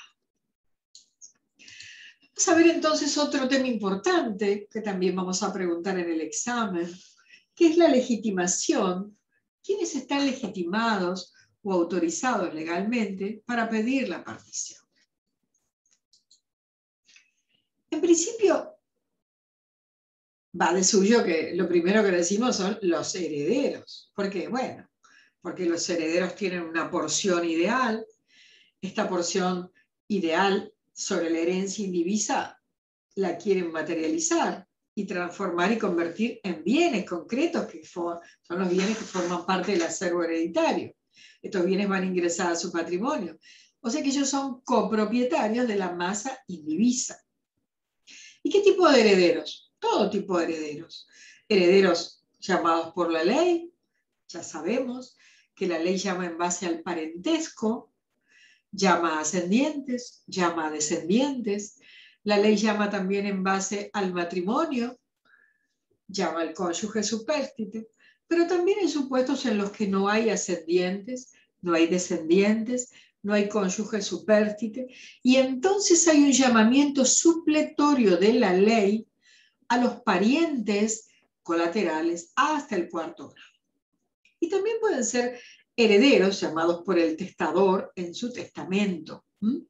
Vamos a ver entonces otro tema importante que también vamos a preguntar en el examen, que es la legitimación. ¿Quiénes están legitimados o autorizados legalmente para pedir la partición? En principio, va de suyo que lo primero que decimos son los herederos. ¿Por qué? Bueno, porque los herederos tienen una porción ideal. Esta porción ideal sobre la herencia indivisa la quieren materializar y transformar y convertir en bienes concretos, que son los bienes que forman parte del acervo hereditario. Estos bienes van a ingresar a su patrimonio. O sea que ellos son copropietarios de la masa indivisa. ¿Y qué tipo de herederos? Todo tipo de herederos. Herederos llamados por la ley, ya sabemos que la ley llama en base al parentesco, llama a ascendientes, llama a descendientes. La ley llama también en base al matrimonio, llama al cónyuge supérstite, pero también hay supuestos en los que no hay ascendientes, no hay descendientes, no hay cónyuge supérstite, y entonces hay un llamamiento supletorio de la ley a los parientes colaterales hasta el cuarto grado. Y también pueden ser herederos llamados por el testador en su testamento.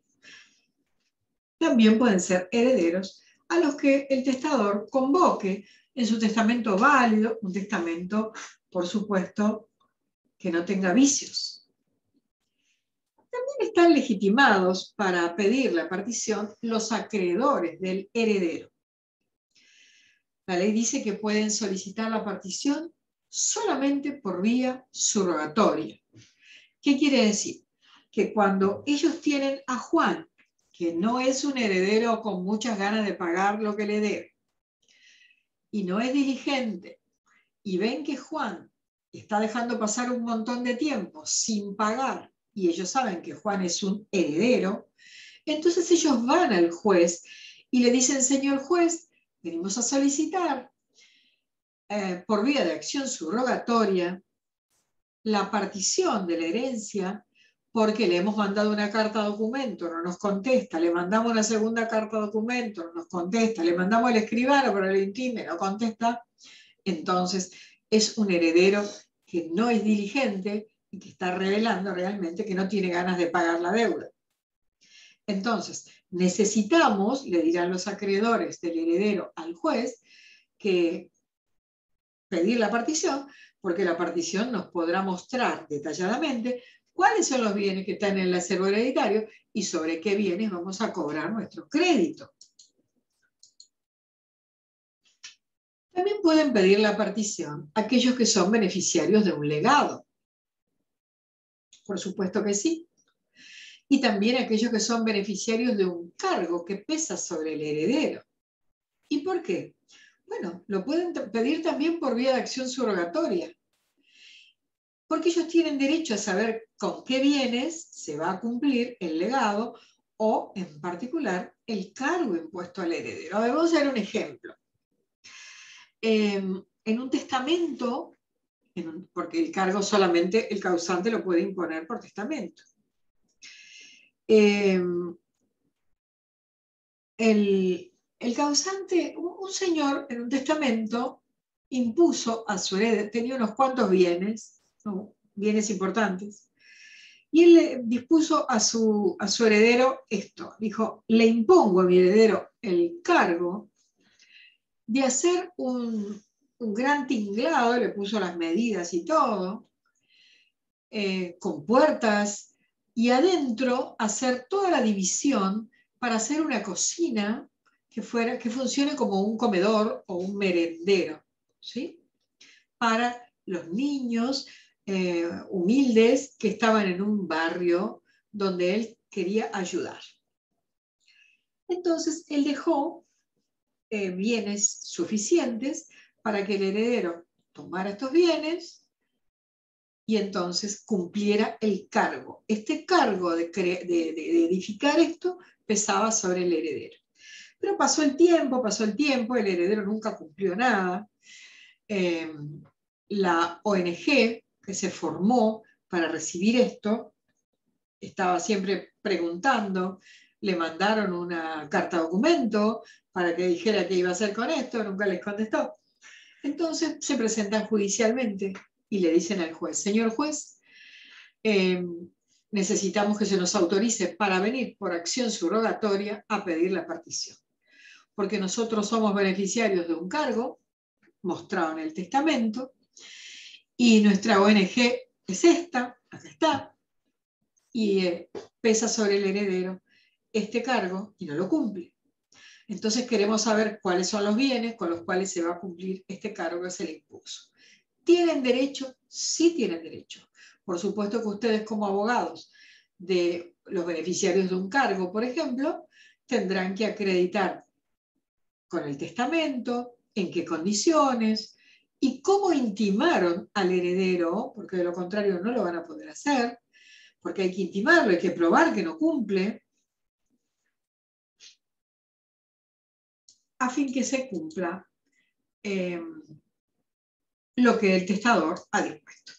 También pueden ser herederos a los que el testador convoque en su testamento válido, un testamento, por supuesto, que no tenga vicios. También están legitimados para pedir la partición los acreedores del heredero. La ley dice que pueden solicitar la partición solamente por vía surrogatoria. ¿Qué quiere decir? Que cuando ellos tienen a Juan, que no es un heredero con muchas ganas de pagar lo que le debe, y no es diligente, y ven que Juan está dejando pasar un montón de tiempo sin pagar, y ellos saben que Juan es un heredero, entonces ellos van al juez y le dicen: señor juez, venimos a solicitar por vía de acción subrogatoria la partición de la herencia, porque le hemos mandado una carta documento, no nos contesta, le mandamos una segunda carta documento, no nos contesta, le mandamos al escribano para el intime, no contesta. Entonces es un heredero que no es diligente y que está revelando realmente que no tiene ganas de pagar la deuda. Entonces necesitamos, le dirán los acreedores del heredero al juez, que pedir la partición, porque la partición nos podrá mostrar detalladamente cuáles son los bienes que están en el acervo hereditario y sobre qué bienes vamos a cobrar nuestro crédito. También pueden pedir la partición aquellos que son beneficiarios de un legado. Por supuesto que sí. Y también aquellos que son beneficiarios de un cargo que pesa sobre el heredero. ¿Y por qué? Bueno, lo pueden pedir también por vía de acción surrogatoria. porque ellos tienen derecho a saber con qué bienes se va a cumplir el legado o, en particular, el cargo impuesto al heredero. A ver, vamos a ver un ejemplo. En un testamento, porque el cargo solamente el causante lo puede imponer por testamento. El causante, un señor en un testamento impuso a su heredero, tenía unos cuantos bienes, ¿no? Bienes importantes, y él le dispuso a su heredero esto, dijo, le impongo a mi heredero el cargo de hacer un gran tinglado, le puso las medidas y todo, con puertas, y adentro hacer toda la división para hacer una cocina que funcione como un comedor o un merendero, ¿sí? Para los niños humildes que estaban en un barrio donde él quería ayudar. Entonces, él dejó bienes suficientes para que el heredero tomara estos bienes y entonces cumpliera el cargo. Este cargo de edificar esto pesaba sobre el heredero. Pero pasó el tiempo, el heredero nunca cumplió nada. La ONG que se formó para recibir esto estaba siempre preguntando, le mandaron una carta documento para que dijera qué iba a hacer con esto, nunca les contestó. Entonces se presentan judicialmente y le dicen al juez, señor juez, necesitamos que se nos autorice para venir por acción subrogatoria a pedir la partición, porque nosotros somos beneficiarios de un cargo mostrado en el testamento y nuestra ONG es esta, acá está, y pesa sobre el heredero este cargo y no lo cumple. Entonces queremos saber cuáles son los bienes con los cuales se va a cumplir este cargo que se le impuso. ¿Tienen derecho? Sí tienen derecho. Por supuesto que ustedes como abogados de los beneficiarios de un cargo, por ejemplo, tendrán que acreditar con el testamento, en qué condiciones y cómo intimaron al heredero, porque de lo contrario no lo van a poder hacer, porque hay que intimarlo, hay que probar que no cumple, a fin que se cumpla lo que el testador ha dispuesto.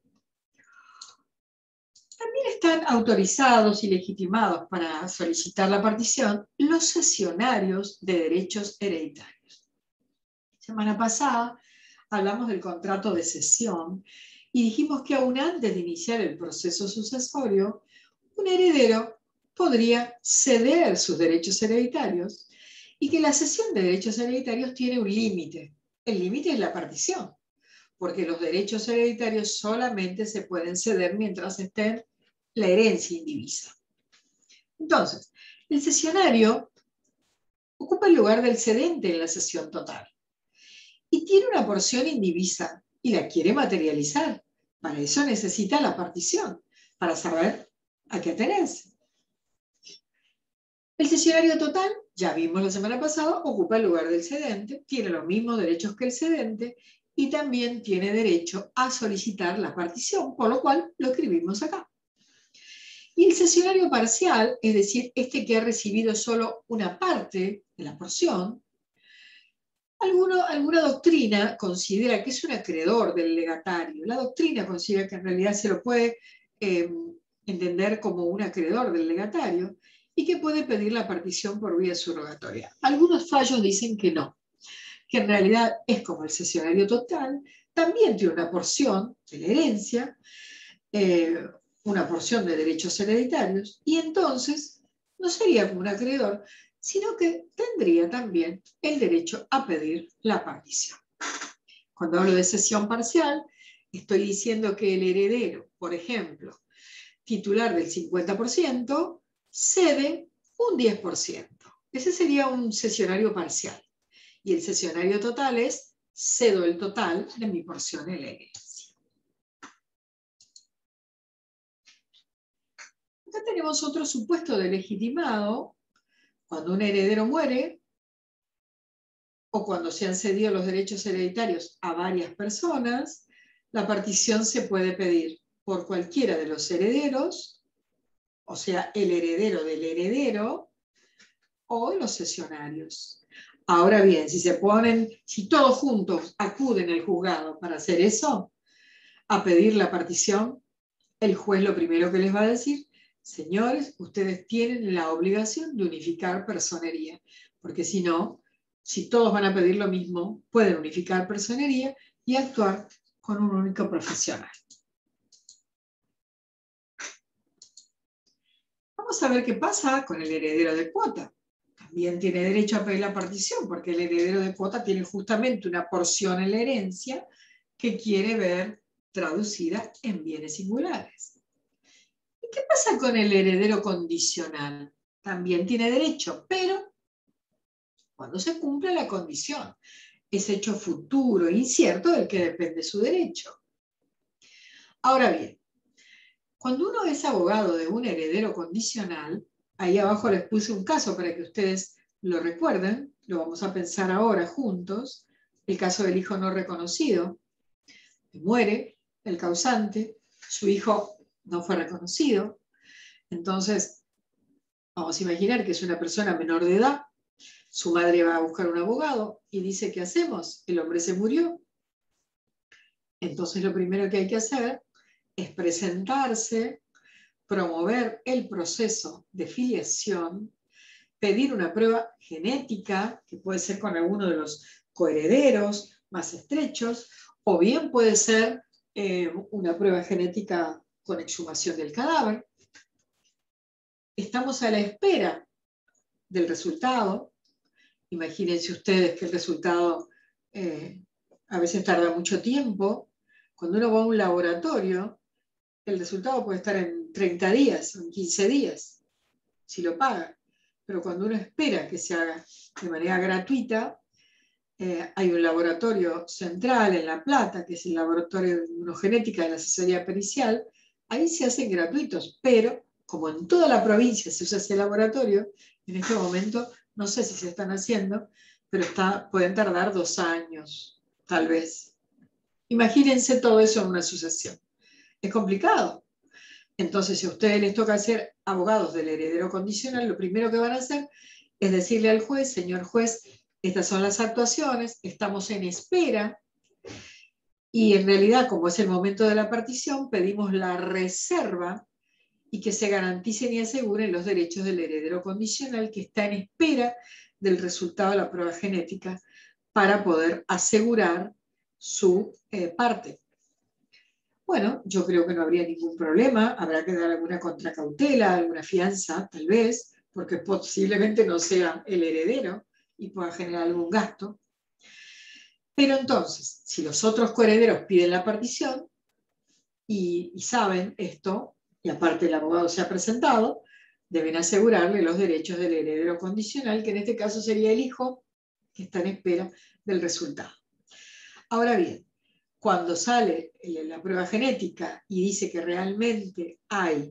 También están autorizados y legitimados para solicitar la partición los cesionarios de derechos hereditarios. Semana pasada hablamos del contrato de cesión y dijimos que aún antes de iniciar el proceso sucesorio, un heredero podría ceder sus derechos hereditarios y que la cesión de derechos hereditarios tiene un límite. El límite es la partición, porque los derechos hereditarios solamente se pueden ceder mientras esté la herencia indivisa. Entonces, el cesionario ocupa el lugar del cedente en la cesión total y tiene una porción indivisa y la quiere materializar. Para eso necesita la partición, para saber a qué atenerse. El cesionario total, ya vimos la semana pasada, ocupa el lugar del cedente, tiene los mismos derechos que el cedente y también tiene derecho a solicitar la partición, por lo cual lo escribimos acá. Y el cesionario parcial, es decir, este que ha recibido solo una parte de la porción, alguna doctrina considera que es un acreedor del legatario. La doctrina considera que en realidad se lo puede entender como un acreedor del legatario y que puede pedir la partición por vía subrogatoria. Algunos fallos dicen que no, que en realidad es como el cesionario total, también tiene una porción de la herencia, una porción de derechos hereditarios, y entonces no sería como un acreedor, sino que tendría también el derecho a pedir la partición. Cuando hablo de cesión parcial, estoy diciendo que el heredero, por ejemplo, titular del 50%, cede un 10%. Ese sería un cesionario parcial. Y el cesionario total es cedo el total de mi porción en la herencia. Acá tenemos otro supuesto de legitimado. Cuando un heredero muere o cuando se han cedido los derechos hereditarios a varias personas, la partición se puede pedir por cualquiera de los herederos, o sea, el heredero del heredero, o los cesionarios. Ahora bien, si todos juntos acuden al juzgado para hacer eso, a pedir la partición, el juez lo primero que les va a decir: señores, ustedes tienen la obligación de unificar personería, porque si no, si todos van a pedir lo mismo, pueden unificar personería y actuar con un único profesional. Vamos a ver qué pasa con el heredero de cuota. También tiene derecho a pedir la partición, porque el heredero de cuota tiene justamente una porción en la herencia que quiere ver traducida en bienes singulares. ¿Y qué pasa con el heredero condicional? También tiene derecho, pero cuando se cumple la condición, es hecho futuro incierto del que depende su derecho. Ahora bien, cuando uno es abogado de un heredero condicional, ahí abajo les puse un caso para que ustedes lo recuerden, lo vamos a pensar ahora juntos, el caso del hijo no reconocido. Muere el causante, su hijo no fue reconocido, entonces vamos a imaginar que es una persona menor de edad, su madre va a buscar un abogado y dice: ¿qué hacemos? El hombre se murió. Entonces lo primero que hay que hacer es presentarse, promover el proceso de filiación, pedir una prueba genética, que puede ser con alguno de los coherederos más estrechos, o bien puede ser una prueba genética con exhumación del cadáver. Estamos a la espera del resultado. Imagínense ustedes que el resultado a veces tarda mucho tiempo. Cuando uno va a un laboratorio, el resultado puede estar en 30 días, en 15 días, si lo paga. Pero cuando uno espera que se haga de manera gratuita, hay un laboratorio central en La Plata, que es el laboratorio de inmunogenética de la asesoría pericial, ahí se hacen gratuitos, pero como en toda la provincia se usa ese laboratorio, en este momento no sé si se están haciendo, pero pueden tardar 2 años, tal vez. Imagínense todo eso en una sucesión. Es complicado. Entonces, si a ustedes les toca ser abogados del heredero condicional, lo primero que van a hacer es decirle al juez: señor juez, estas son las actuaciones, estamos en espera, y en realidad, como es el momento de la partición, pedimos la reserva y que se garanticen y aseguren los derechos del heredero condicional que está en espera del resultado de la prueba genética para poder asegurar su parte. Bueno, yo creo que no habría ningún problema, habrá que dar alguna contracautela, alguna fianza, tal vez, porque posiblemente no sea el heredero y pueda generar algún gasto. Pero entonces, si los otros coherederos piden la partición y saben esto, y aparte el abogado se ha presentado, deben asegurarle los derechos del heredero condicional, que en este caso sería el hijo que está en espera del resultado. Ahora bien, cuando sale la prueba genética y dice que realmente hay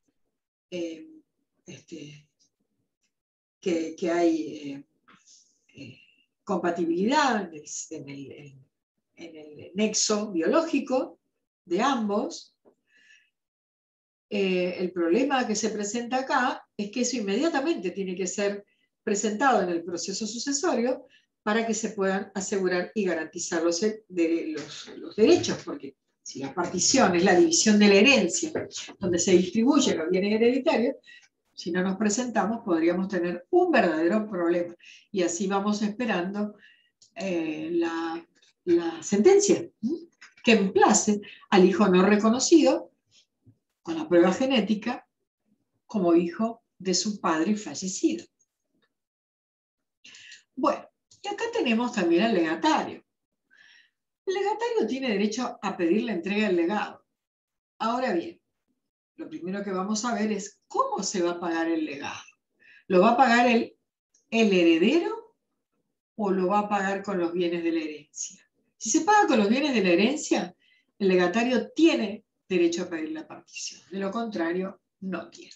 que hay compatibilidad en el nexo biológico de ambos, el problema que se presenta acá es que eso inmediatamente tiene que ser presentado en el proceso sucesorio para que se puedan asegurar y garantizar los derechos, porque si la partición es la división de la herencia, donde se distribuyen los bienes hereditarios, si no nos presentamos podríamos tener un verdadero problema. Y así vamos esperando la sentencia que emplace al hijo no reconocido con la prueba genética como hijo de su padre fallecido. Bueno, y acá tenemos también al legatario. El legatario tiene derecho a pedir la entrega del legado. Ahora bien, lo primero que vamos a ver es cómo se va a pagar el legado. ¿Lo va a pagar el heredero o lo va a pagar con los bienes de la herencia? Si se paga con los bienes de la herencia, el legatario tiene derecho a pedir la partición. De lo contrario, no tiene.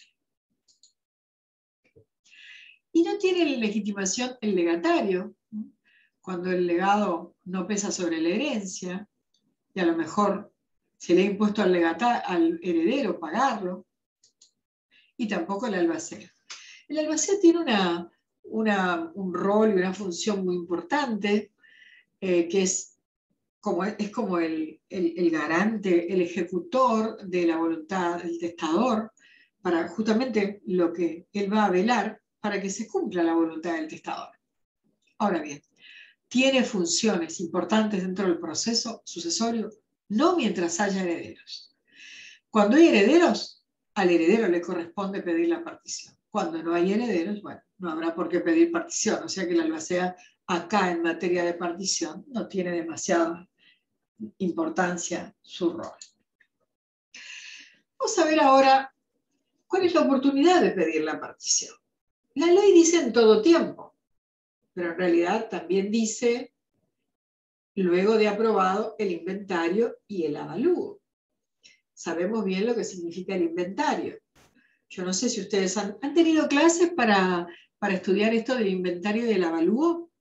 Y no tiene legitimación el legatario cuando el legado no pesa sobre la herencia y a lo mejor se le ha impuesto al heredero pagarlo, y tampoco el albacea. El albacea tiene un rol y una función muy importante, que es como el garante, el ejecutor de la voluntad del testador, para justamente lo que él va a velar para que se cumpla la voluntad del testador. Ahora bien, tiene funciones importantes dentro del proceso sucesorio, no mientras haya herederos. Cuando hay herederos, al heredero le corresponde pedir la partición. Cuando no hay herederos, bueno, no habrá por qué pedir partición. O sea que la albacea acá en materia de partición no tiene demasiada importancia su rol. Vamos a ver ahora cuál es la oportunidad de pedir la partición. La ley dice en todo tiempo, pero en realidad también dice luego de aprobado el inventario y el avalúo. Sabemos bien lo que significa el inventario. Yo no sé si ustedes han tenido clases para estudiar esto del inventario y del avalúo.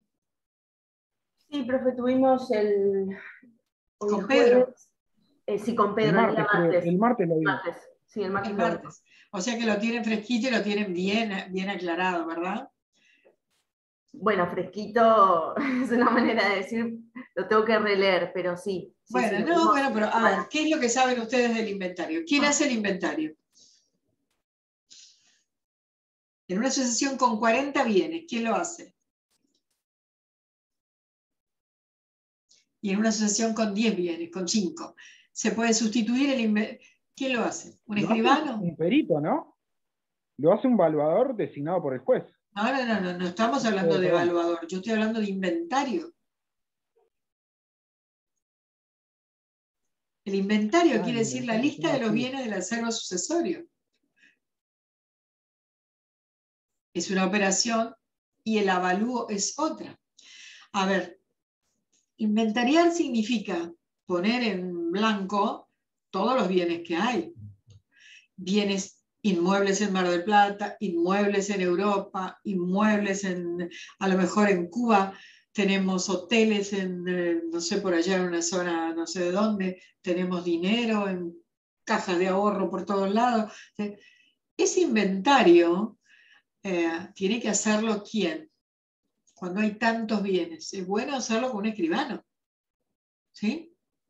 Sí, profe, tuvimos ¿Con Pedro? Sí, con Pedro, el día martes. El martes lo vimos. Sí, el martes. El martes. O sea que lo tienen fresquito y lo tienen bien aclarado, ¿verdad? Bueno, fresquito es una manera de decir, lo tengo que releer, pero sí. Bueno, sí, no, bueno, pero a ver, ¿qué es lo que saben ustedes del inventario? ¿Quién hace el inventario? En una asociación con 40 bienes, ¿quién lo hace? Y en una asociación con 10 bienes, con 5. ¿Se puede sustituir el inventario? ¿Quién lo hace? ¿Un escribano? Un perito, ¿no? Lo hace un evaluador designado por el juez. No estamos hablando de evaluador, yo estoy hablando de inventario. El inventario quiere decir la lista de los bienes del acervo sucesorio. Es una operación y el avalúo es otra. A ver, inventariar significa poner en blanco todos los bienes que hay. Bienes inmuebles en Mar del Plata, inmuebles en Europa, inmuebles a lo mejor en Cuba, tenemos hoteles no sé, por allá en una zona no sé de dónde, tenemos dinero en cajas de ahorro por todos lados. Ese inventario tiene que hacerlo ¿quién? Cuando hay tantos bienes. Es bueno hacerlo con un escribano. ¿Sí?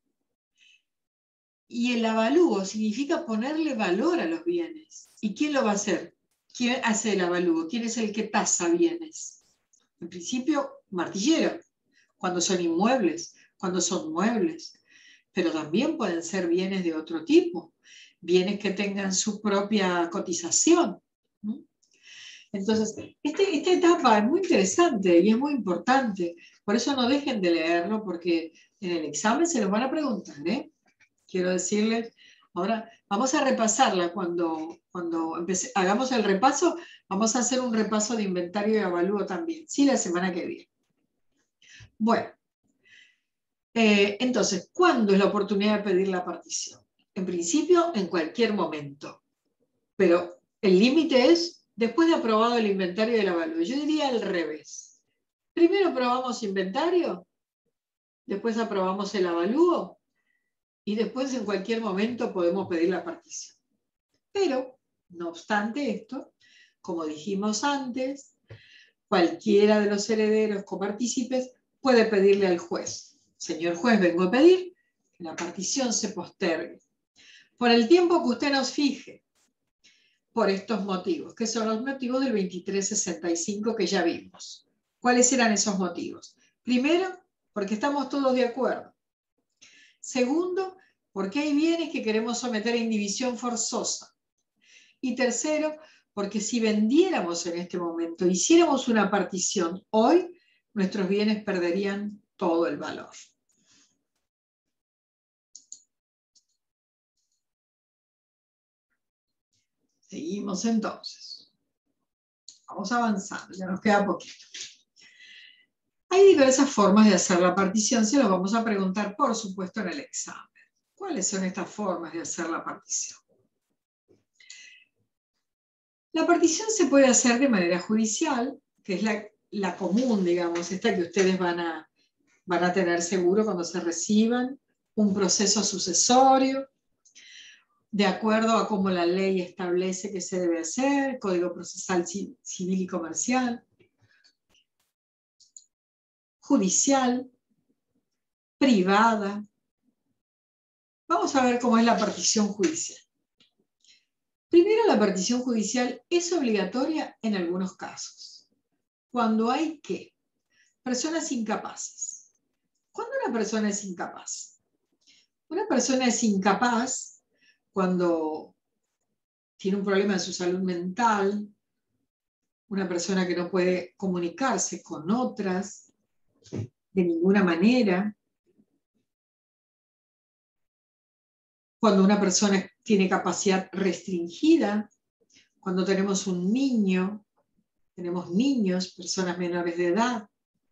Y el avalúo significa ponerle valor a los bienes. ¿Y quién lo va a hacer? ¿Quién hace el avalúo? ¿Quién es el que tasa bienes? En principio, martillero, cuando son inmuebles, cuando son muebles, pero también pueden ser bienes de otro tipo, bienes que tengan su propia cotización. Entonces, esta etapa es muy interesante y es muy importante, por eso no dejen de leerlo, porque en el examen se los van a preguntar, ¿eh? Quiero decirles, ahora vamos a repasarla cuando hagamos el repaso, vamos a hacer un repaso de inventario y avalúo también, sí, la semana que viene. Bueno, entonces, ¿cuándo es la oportunidad de pedir la partición? En principio, en cualquier momento, pero el límite es después de aprobado el inventario y el avalúo. Yo diría al revés. Primero aprobamos inventario, después aprobamos el avalúo, y después en cualquier momento podemos pedir la partición. Pero, no obstante esto, como dijimos antes, cualquiera de los herederos copartícipes puede pedirle al juez: señor juez, vengo a pedir que la partición se postergue por el tiempo que usted nos fije, por estos motivos, que son los motivos del 2365 que ya vimos. ¿Cuáles eran esos motivos? Primero, porque estamos todos de acuerdo. Segundo, porque hay bienes que queremos someter a indivisión forzosa. Y tercero, porque si vendiéramos en este momento, hiciéramos una partición hoy, nuestros bienes perderían todo el valor. Seguimos entonces. Vamos avanzando, ya nos queda poquito. Hay diversas formas de hacer la partición, se lo vamos a preguntar, por supuesto, en el examen. ¿Cuáles son estas formas de hacer la partición? La partición se puede hacer de manera judicial, que es la común, digamos, esta que ustedes van a tener seguro cuando se reciban un proceso sucesorio, de acuerdo a cómo la ley establece que se debe hacer, Código Procesal Civil y Comercial, judicial, privada. Vamos a ver cómo es la partición judicial. Primero, la partición judicial es obligatoria en algunos casos. Cuando hay, ¿qué? Personas incapaces. ¿Cuándo una persona es incapaz? Una persona es incapaz cuando tiene un problema de su salud mental, una persona que no puede comunicarse con otras de ninguna manera, cuando una persona tiene capacidad restringida, cuando tenemos un niño, tenemos niños, personas menores de edad.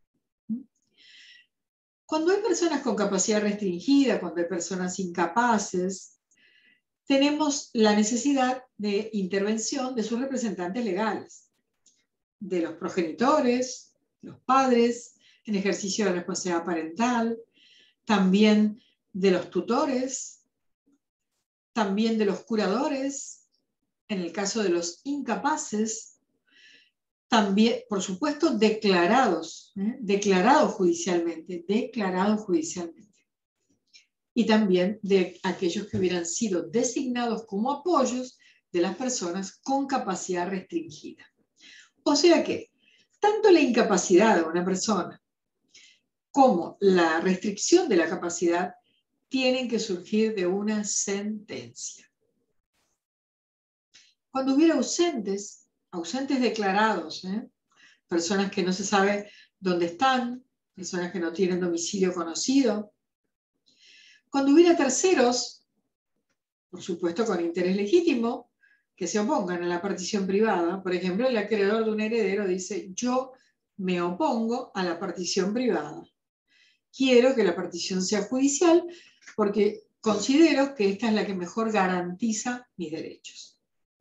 Cuando hay personas con capacidad restringida, cuando hay personas incapaces, tenemos la necesidad de intervención de sus representantes legales, de los progenitores, los padres, en ejercicio de responsabilidad parental, también de los tutores, también de los curadores, en el caso de los incapaces, también, por supuesto, declarados judicialmente, y también de aquellos que hubieran sido designados como apoyos de las personas con capacidad restringida. O sea que, tanto la incapacidad de una persona como la restricción de la capacidad tienen que surgir de una sentencia. Cuando hubiera ausentes declarados, personas que no se sabe dónde están, personas que no tienen domicilio conocido, cuando hubiera terceros, por supuesto con interés legítimo, que se opongan a la partición privada, por ejemplo, el acreedor de un heredero dice, yo me opongo a la partición privada. Quiero que la partición sea judicial porque considero que esta es la que mejor garantiza mis derechos.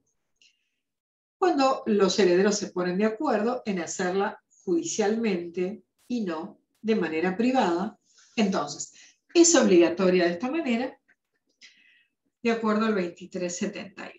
Cuando los herederos se ponen de acuerdo en hacerla judicialmente y no de manera privada, entonces es obligatoria de esta manera, de acuerdo al 2371.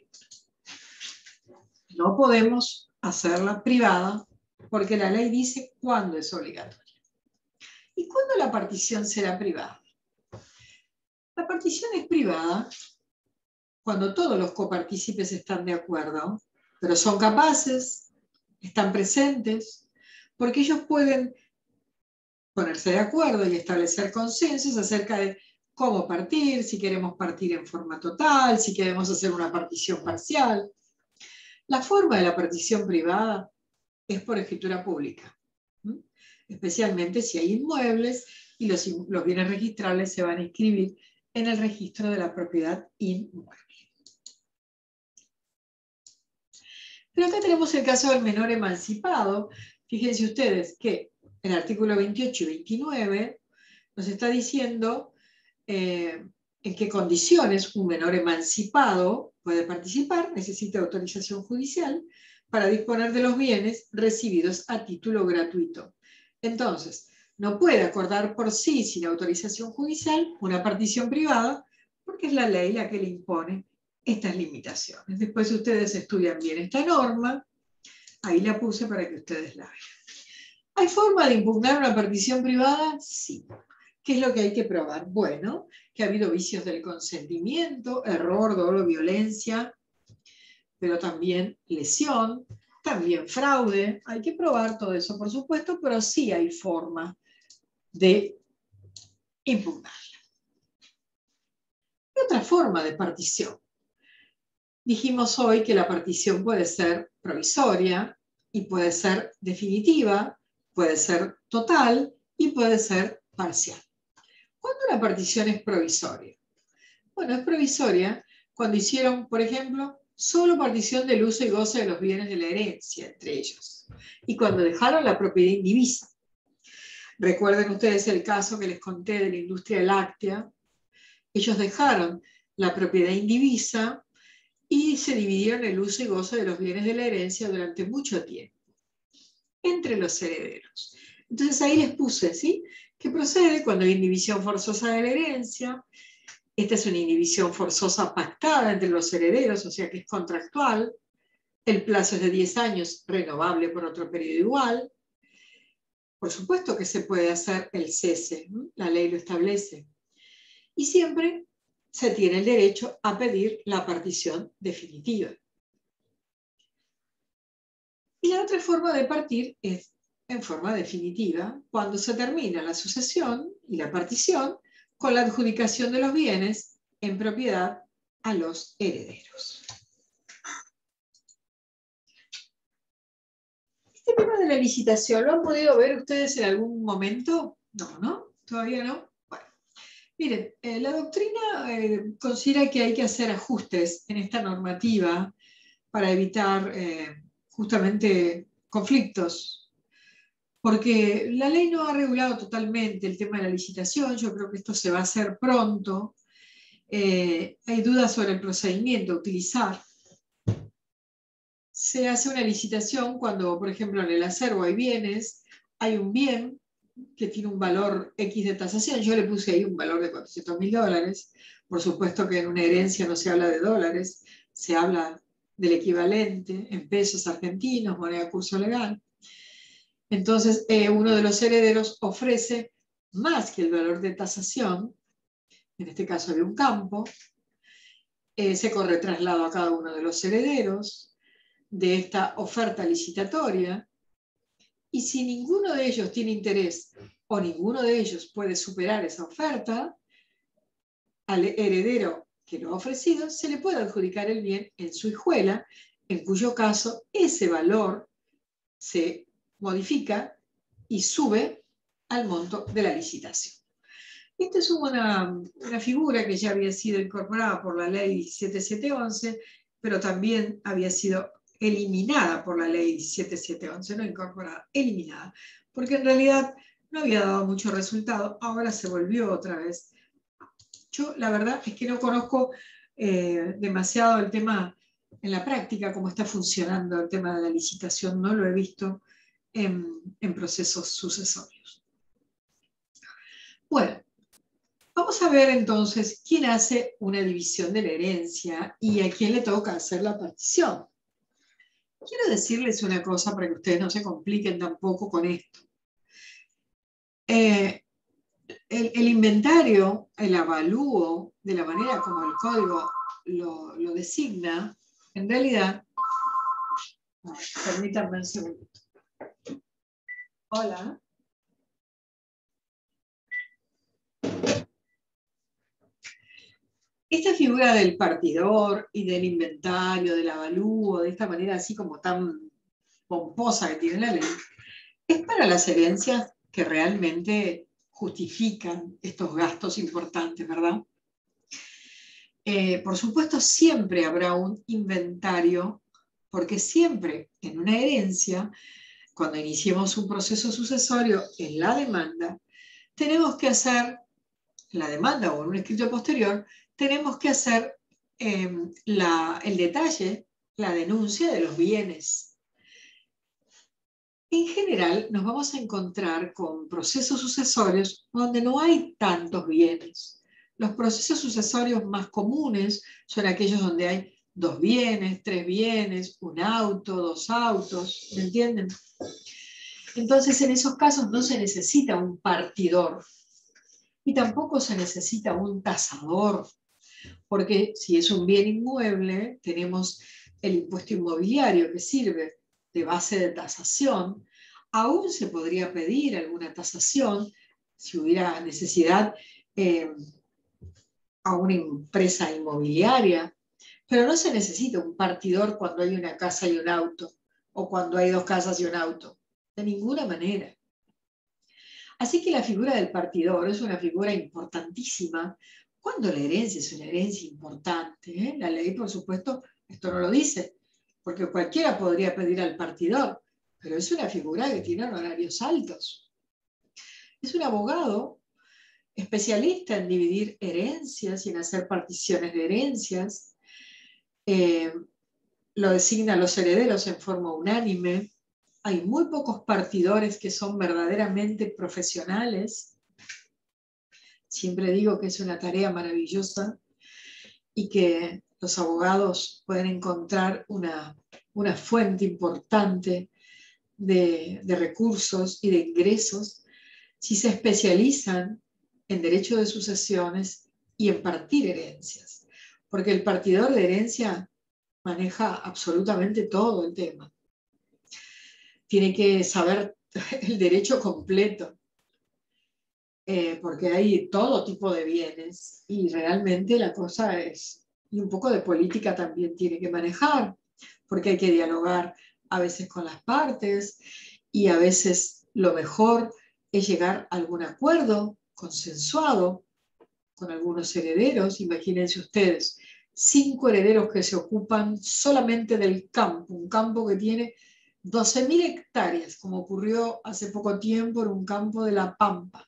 No podemos hacerla privada porque la ley dice cuándo es obligatoria. ¿Y cuándo la partición será privada? La partición es privada cuando todos los copartícipes están de acuerdo, pero son capaces, están presentes, porque ellos pueden ponerse de acuerdo y establecer consensos acerca de cómo partir, si queremos partir en forma total, si queremos hacer una partición parcial. La forma de la partición privada es por escritura pública, especialmente si hay inmuebles y los bienes registrables se van a inscribir en el registro de la propiedad inmueble. Pero acá tenemos el caso del menor emancipado. Fíjense ustedes que el artículo 28 y 29 nos está diciendo en qué condiciones un menor emancipado puede participar, necesita autorización judicial para disponer de los bienes recibidos a título gratuito. Entonces, no puede acordar por sí, sin autorización judicial, una partición privada, porque es la ley la que le impone estas limitaciones. Después ustedes estudian bien esta norma, ahí la puse para que ustedes la vean. ¿Hay forma de impugnar una partición privada? Sí. ¿Qué es lo que hay que probar? Bueno, que ha habido vicios del consentimiento, error, dolo, violencia, pero también lesión, también fraude. Hay que probar todo eso, por supuesto, pero sí hay forma de impugnarla. ¿Qué otra forma de partición? Dijimos hoy que la partición puede ser provisoria y puede ser definitiva, puede ser total y puede ser parcial. ¿Cuándo una partición es provisoria? Bueno, es provisoria cuando hicieron, por ejemplo, solo partición del uso y goce de los bienes de la herencia entre ellos, y cuando dejaron la propiedad indivisa. Recuerden ustedes el caso que les conté de la industria láctea. Ellos dejaron la propiedad indivisa y se dividieron el uso y goce de los bienes de la herencia durante mucho tiempo entre los herederos. Entonces ahí les puse, ¿sí? ¿Qué procede cuando hay indivisión forzosa de la herencia? Esta es una indivisión forzosa pactada entre los herederos, o sea que es contractual. El plazo es de 10 años, renovable por otro periodo igual. Por supuesto que se puede hacer el cese, ¿no? La ley lo establece. Y siempre se tiene el derecho a pedir la partición definitiva. Y la otra forma de partir es en forma definitiva, cuando se termina la sucesión y la partición con la adjudicación de los bienes en propiedad a los herederos. Este tema de la licitación, ¿lo han podido ver ustedes en algún momento? No, ¿no? ¿Todavía no? Bueno, miren, la doctrina considera que hay que hacer ajustes en esta normativa para evitar justamente conflictos. Porque la ley no ha regulado totalmente el tema de la licitación, yo creo que esto se va a hacer pronto. Hay dudas sobre el procedimiento a utilizar. Se hace una licitación cuando, por ejemplo, en el acervo hay bienes, hay un bien que tiene un valor X de tasación, yo le puse ahí un valor de $400.000, por supuesto que en una herencia no se habla de dólares, se habla del equivalente en pesos argentinos, moneda curso legal. Entonces, uno de los herederos ofrece más que el valor de tasación, en este caso de un campo, se corre traslado a cada uno de los herederos de esta oferta licitatoria, y si ninguno de ellos tiene interés o ninguno de ellos puede superar esa oferta, al heredero que lo ha ofrecido se le puede adjudicar el bien en su hijuela, en cuyo caso ese valor se modifica y sube al monto de la licitación. Esta es una figura que ya había sido incorporada por la ley 17711, pero también había sido eliminada por la ley 17711, no incorporada, eliminada, porque en realidad no había dado mucho resultado, ahora se volvió otra vez. Yo la verdad es que no conozco demasiado el tema en la práctica, cómo está funcionando el tema de la licitación, no lo he visto en procesos sucesorios. Bueno, vamos a ver entonces quién hace una división de la herencia y a quién le toca hacer la partición. Quiero decirles una cosa para que ustedes no se compliquen tampoco con esto. El inventario, el avalúo, de la manera como el código lo designa, en realidad, permítanme un segundo. Hola. Esta figura del partidor y del inventario, del avalúo, de esta manera así como tan pomposa que tiene la ley, es para las herencias que realmente justifican estos gastos importantes, ¿verdad? Por supuesto, siempre habrá un inventario, porque siempre en una herencia, cuando iniciemos un proceso sucesorio en la demanda, tenemos que hacer, la demanda o en un escrito posterior, tenemos que hacer el detalle, la denuncia de los bienes. En general, nos vamos a encontrar con procesos sucesorios donde no hay tantos bienes. Los procesos sucesorios más comunes son aquellos donde hay 2 bienes, 3 bienes, un auto, 2 autos, ¿me entienden? Entonces, en esos casos no se necesita un partidor y tampoco se necesita un tasador, porque si es un bien inmueble, tenemos el impuesto inmobiliario que sirve de base de tasación. Aún se podría pedir alguna tasación si hubiera necesidad a una empresa inmobiliaria, pero no se necesita un partidor cuando hay una casa y un auto, o cuando hay 2 casas y un auto, de ninguna manera. Así que la figura del partidor es una figura importantísima cuando la herencia es una herencia importante, ¿eh? La ley, por supuesto, esto no lo dice, porque cualquiera podría pedir al partidor, pero es una figura que tiene honorarios altos. Es un abogado especialista en dividir herencias y en hacer particiones de herencias. Lo designa a los herederos en forma unánime. hay muy pocos partidores que son verdaderamente profesionales. Siempre digo que es una tarea maravillosa y que los abogados pueden encontrar una fuente importante de recursos y de ingresos si se especializan en derecho de sucesiones y en partir herencias, porque el partidor de herencia maneja absolutamente todo el tema. Tiene que saber el derecho completo, porque hay todo tipo de bienes y realmente la cosa es, y un poco de política también tiene que manejar, porque hay que dialogar a veces con las partes y a veces lo mejor es llegar a algún acuerdo consensuado con algunos herederos. Imagínense ustedes, 5 herederos que se ocupan solamente del campo, un campo que tiene 12.000 hectáreas, como ocurrió hace poco tiempo en un campo de La Pampa.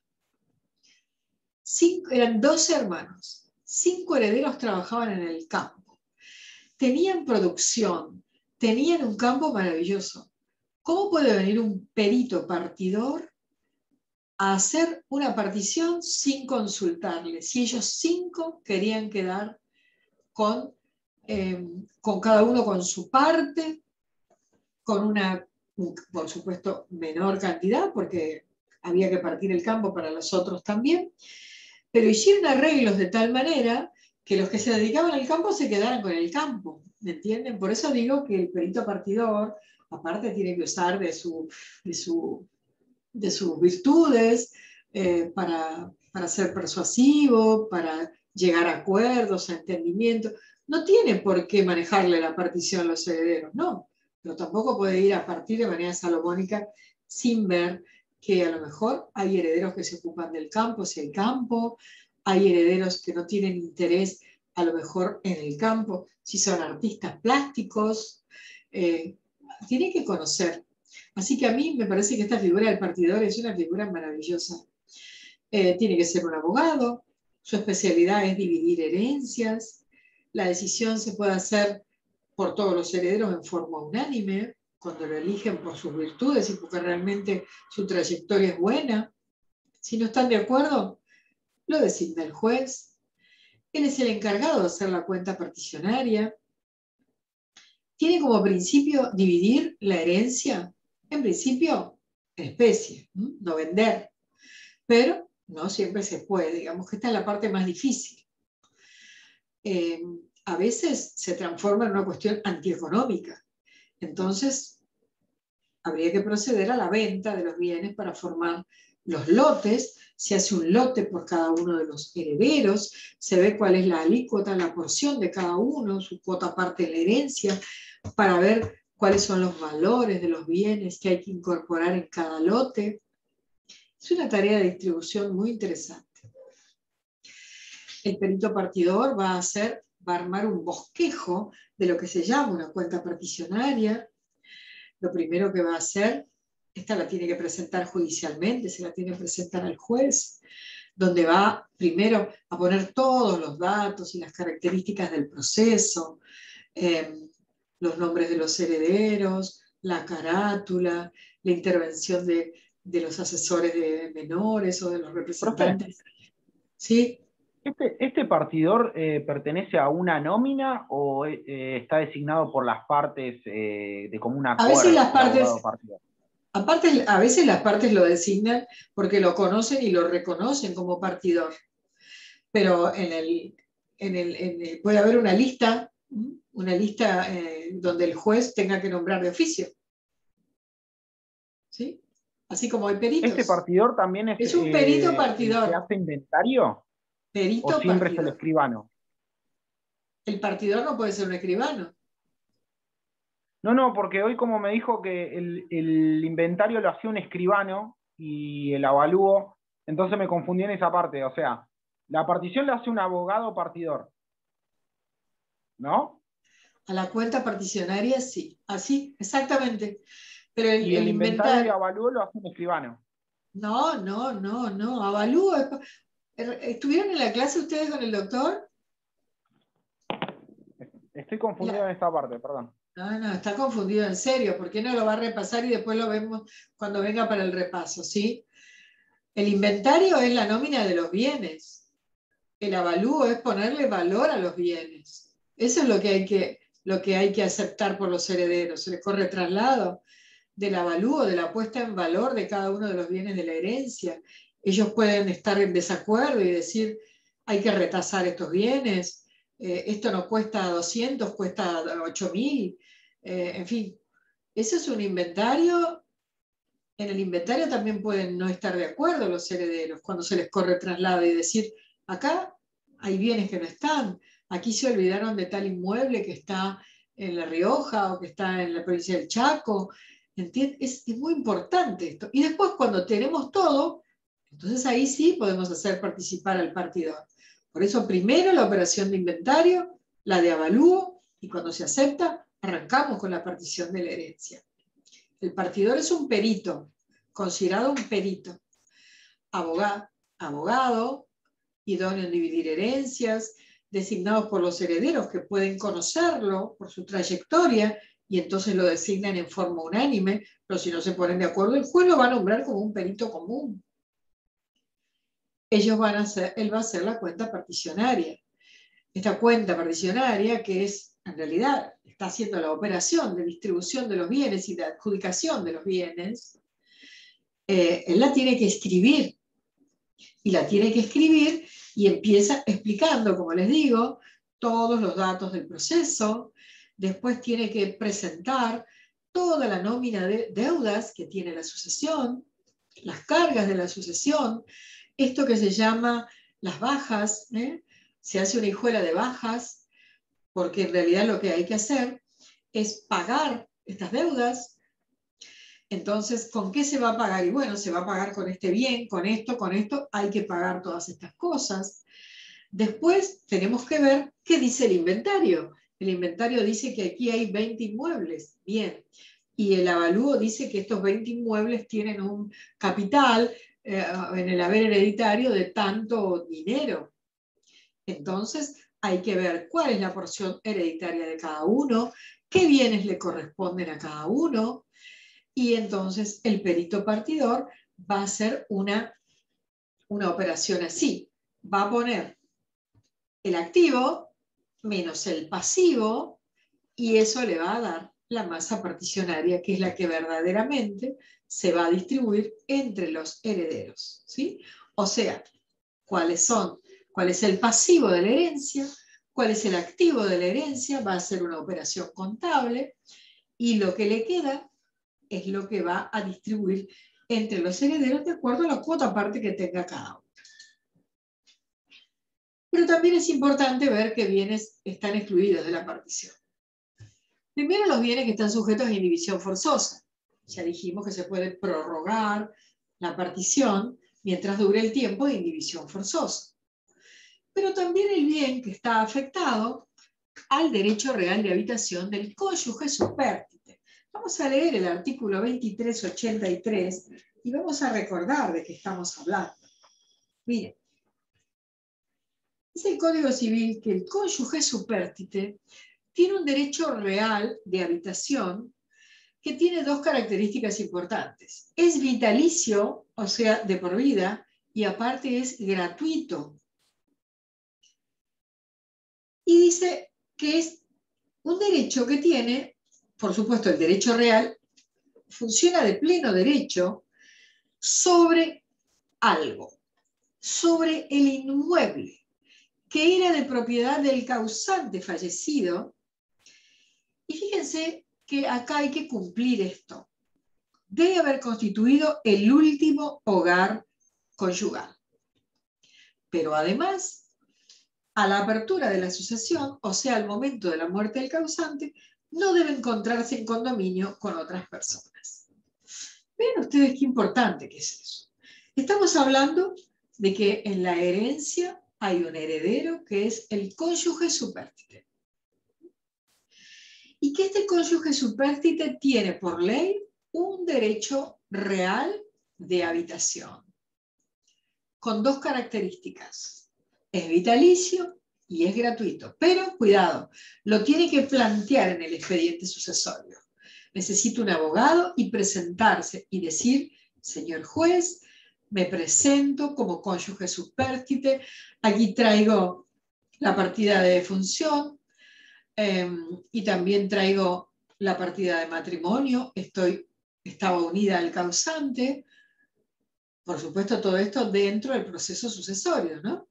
Eran 12 hermanos, 5 herederos trabajaban en el campo, tenían producción, tenían un campo maravilloso. ¿Cómo puede venir un perito partidor a hacer una partición sin consultarle? Si ellos 5 querían quedar con cada uno con su parte, con una, por supuesto, menor cantidad, porque había que partir el campo para los otros también, pero hicieron arreglos de tal manera que los que se dedicaban al campo se quedaran con el campo, ¿me entienden? Por eso digo que el perito partidor, aparte, tiene que usar de sus virtudes para ser persuasivo, para llegar a acuerdos, a entendimiento. No tiene por qué manejarle la partición a los herederos, no, pero tampoco puede ir a partir de manera salomónica sin ver que a lo mejor hay herederos que se ocupan del campo, si hay campo, hay herederos que no tienen interés a lo mejor en el campo, si son artistas plásticos, tiene que conocer. Así que a mí me parece que esta figura del partidor es una figura maravillosa. Tiene que ser un abogado, su especialidad es dividir herencias, la decisión se puede hacer por todos los herederos en forma unánime, cuando lo eligen por sus virtudes y porque realmente su trayectoria es buena. Si no están de acuerdo, lo designa el juez. Él es el encargado de hacer la cuenta particionaria. Tiene como principio dividir la herencia, en principio, en especie, no vender. Pero no siempre se puede, digamos que esta es la parte más difícil. A veces se transforma en una cuestión antieconómica. Entonces, habría que proceder a la venta de los bienes para formar los lotes. Se hace un lote por cada uno de los herederos, se ve cuál es la alícuota, la porción de cada uno, su cuota parte de la herencia, para ver cuáles son los valores de los bienes que hay que incorporar en cada lote. Es una tarea de distribución muy interesante. El perito partidor va a armar un bosquejo de lo que se llama una cuenta particionaria. Lo primero que va a hacer, esta la tiene que presentar judicialmente, se la tiene que presentar al juez, donde va primero a poner todos los datos y las características del proceso, los nombres de los herederos, la carátula, la intervención de los asesores de menores o de los representantes. ¿Sí? ¿Este partidor pertenece a una nómina o está designado por las partes de como un acuerdo? A veces las partes, aparte, a veces las partes lo designan porque lo conocen y lo reconocen como partidor. Pero puede haber una lista donde el juez tenga que nombrar de oficio. ¿Sí? Así como hay peritos. ¿Este partidor también es un perito partidor? ¿Se hace inventario? Perito ¿O siempre partidor. es el escribano? El partidor no puede ser un escribano. No, porque hoy como me dijo que el inventario lo hacía un escribano y el avalúo, entonces me confundí en esa parte. O sea, la partición la hace un abogado partidor, ¿no? A la cuenta particionaria sí, así, exactamente. Pero y el inventario y avalúo lo hace un escribano. No, avalúo. ¿Estuvieron en la clase ustedes con el doctor? Estoy confundido en esta parte, perdón. No, está confundido en serio. ¿Por qué no lo va a repasar y después lo vemos cuando venga para el repaso? ¿Sí? El inventario es la nómina de los bienes. El avalúo es ponerle valor a los bienes. Eso es lo que hay que aceptar por los herederos. Se les corre traslado del avalúo, de la puesta en valor de cada uno de los bienes de la herencia. Ellos pueden estar en desacuerdo y decir, hay que retasar estos bienes, esto no cuesta 200, cuesta 8.000, en fin. Ese es un inventario. En el inventario también pueden no estar de acuerdo los herederos cuando se les corre traslado y decir, acá hay bienes que no están, aquí se olvidaron de tal inmueble que está en La Rioja o que está en la provincia del Chaco. Es muy importante esto. Y después cuando tenemos todo, entonces ahí sí podemos hacer participar al partidor. Por eso primero la operación de inventario, la de avalúo, y cuando se acepta, arrancamos con la partición de la herencia. El partidor es un perito, considerado un perito, abogado, idóneo en dividir herencias, designados por los herederos que pueden conocerlo por su trayectoria y entonces lo designan en forma unánime, pero si no se ponen de acuerdo, el juez lo va a nombrar como un perito común. Él va a hacer la cuenta particionaria. Esta cuenta particionaria, que es, en realidad, está haciendo la operación de distribución de los bienes y de adjudicación de los bienes, él la tiene que escribir. Y la tiene que escribir y empieza explicando, como les digo, todos los datos del proceso. Después tiene que presentar toda la nómina de deudas que tiene la sucesión, las cargas de la sucesión, esto que se llama las bajas, se hace una hijuela de bajas, porque en realidad lo que hay que hacer es pagar estas deudas. Entonces, ¿con qué se va a pagar? Y bueno, se va a pagar con este bien, con esto, hay que pagar todas estas cosas. Después tenemos que ver qué dice el inventario. El inventario dice que aquí hay 20 inmuebles, bien. Y el avalúo dice que estos 20 inmuebles tienen un capital en el haber hereditario de tanto dinero. Entonces, hay que ver cuál es la porción hereditaria de cada uno, qué bienes le corresponden a cada uno. Y entonces el perito partidor va a hacer una operación así. Va a poner el activo menos el pasivo y eso le va a dar la masa particionaria, que es la que verdaderamente se va a distribuir entre los herederos, ¿sí? O sea, cuál es el pasivo de la herencia, cuál es el activo de la herencia, va a ser una operación contable y lo que le queda es lo que va a distribuir entre los herederos de acuerdo a la cuota parte que tenga cada uno. Pero también es importante ver qué bienes están excluidos de la partición. Primero, los bienes que están sujetos a indivisión forzosa. Ya dijimos que se puede prorrogar la partición mientras dure el tiempo de indivisión forzosa. Pero también el bien que está afectado al derecho real de habitación del cónyuge supérstite. Vamos a leer el artículo 2383 y vamos a recordar de qué estamos hablando. Miren, dice el Código Civil que el cónyuge supérstite tiene un derecho real de habitación que tiene dos características importantes. Es vitalicio, o sea, de por vida, y aparte es gratuito. Y dice que es un derecho que tiene, por supuesto, el derecho real, funciona de pleno derecho sobre algo, sobre el inmueble, que era de propiedad del causante fallecido. Y fíjense que acá hay que cumplir esto. Debe haber constituido el último hogar conyugal. Pero además, a la apertura de la sucesión, o sea, al momento de la muerte del causante, no debe encontrarse en condominio con otras personas. Vean ustedes qué importante que es eso. Estamos hablando de que en la herencia hay un heredero que es el cónyuge supérstite. Y que este cónyuge supérstite tiene por ley un derecho real de habitación, con dos características. Es vitalicio y es gratuito. Pero cuidado, lo tiene que plantear en el expediente sucesorio. Necesita un abogado y presentarse y decir, señor juez, me presento como cónyuge supérstite, aquí traigo la partida de defunción y también traigo la partida de matrimonio, estaba unida al causante. Por supuesto, todo esto dentro del proceso sucesorio, ¿no?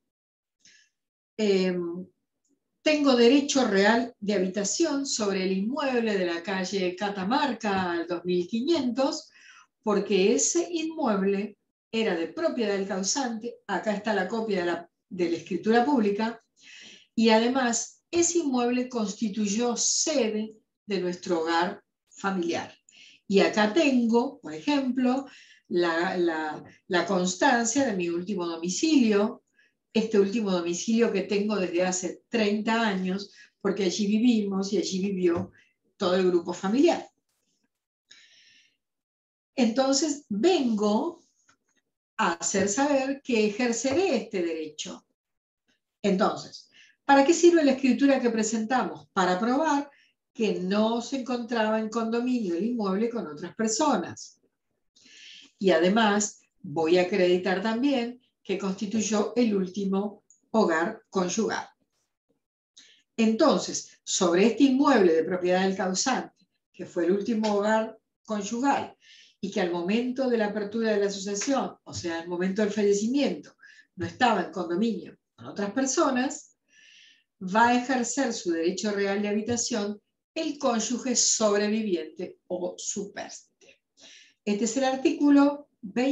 Tengo derecho real de habitación sobre el inmueble de la calle Catamarca al 2500, porque ese inmueble era de propiedad del causante. Acá está la copia de la escritura pública, y además ese inmueble constituyó sede de nuestro hogar familiar. Y acá tengo, por ejemplo, la constancia de mi último domicilio, este último domicilio que tengo desde hace 30 años, porque allí vivimos y allí vivió todo el grupo familiar. Entonces vengo a hacer saber que ejerceré este derecho. Entonces, ¿para qué sirve la escritura que presentamos? Para probar que no se encontraba en condominio el inmueble con otras personas. Y además voy a acreditar también que constituyó el último hogar conyugal. Entonces, sobre este inmueble de propiedad del causante, que fue el último hogar conyugal, y que al momento de la apertura de la sucesión, o sea, al momento del fallecimiento, no estaba en condominio con otras personas, va a ejercer su derecho real de habitación el cónyuge sobreviviente o supérstite. Este es el artículo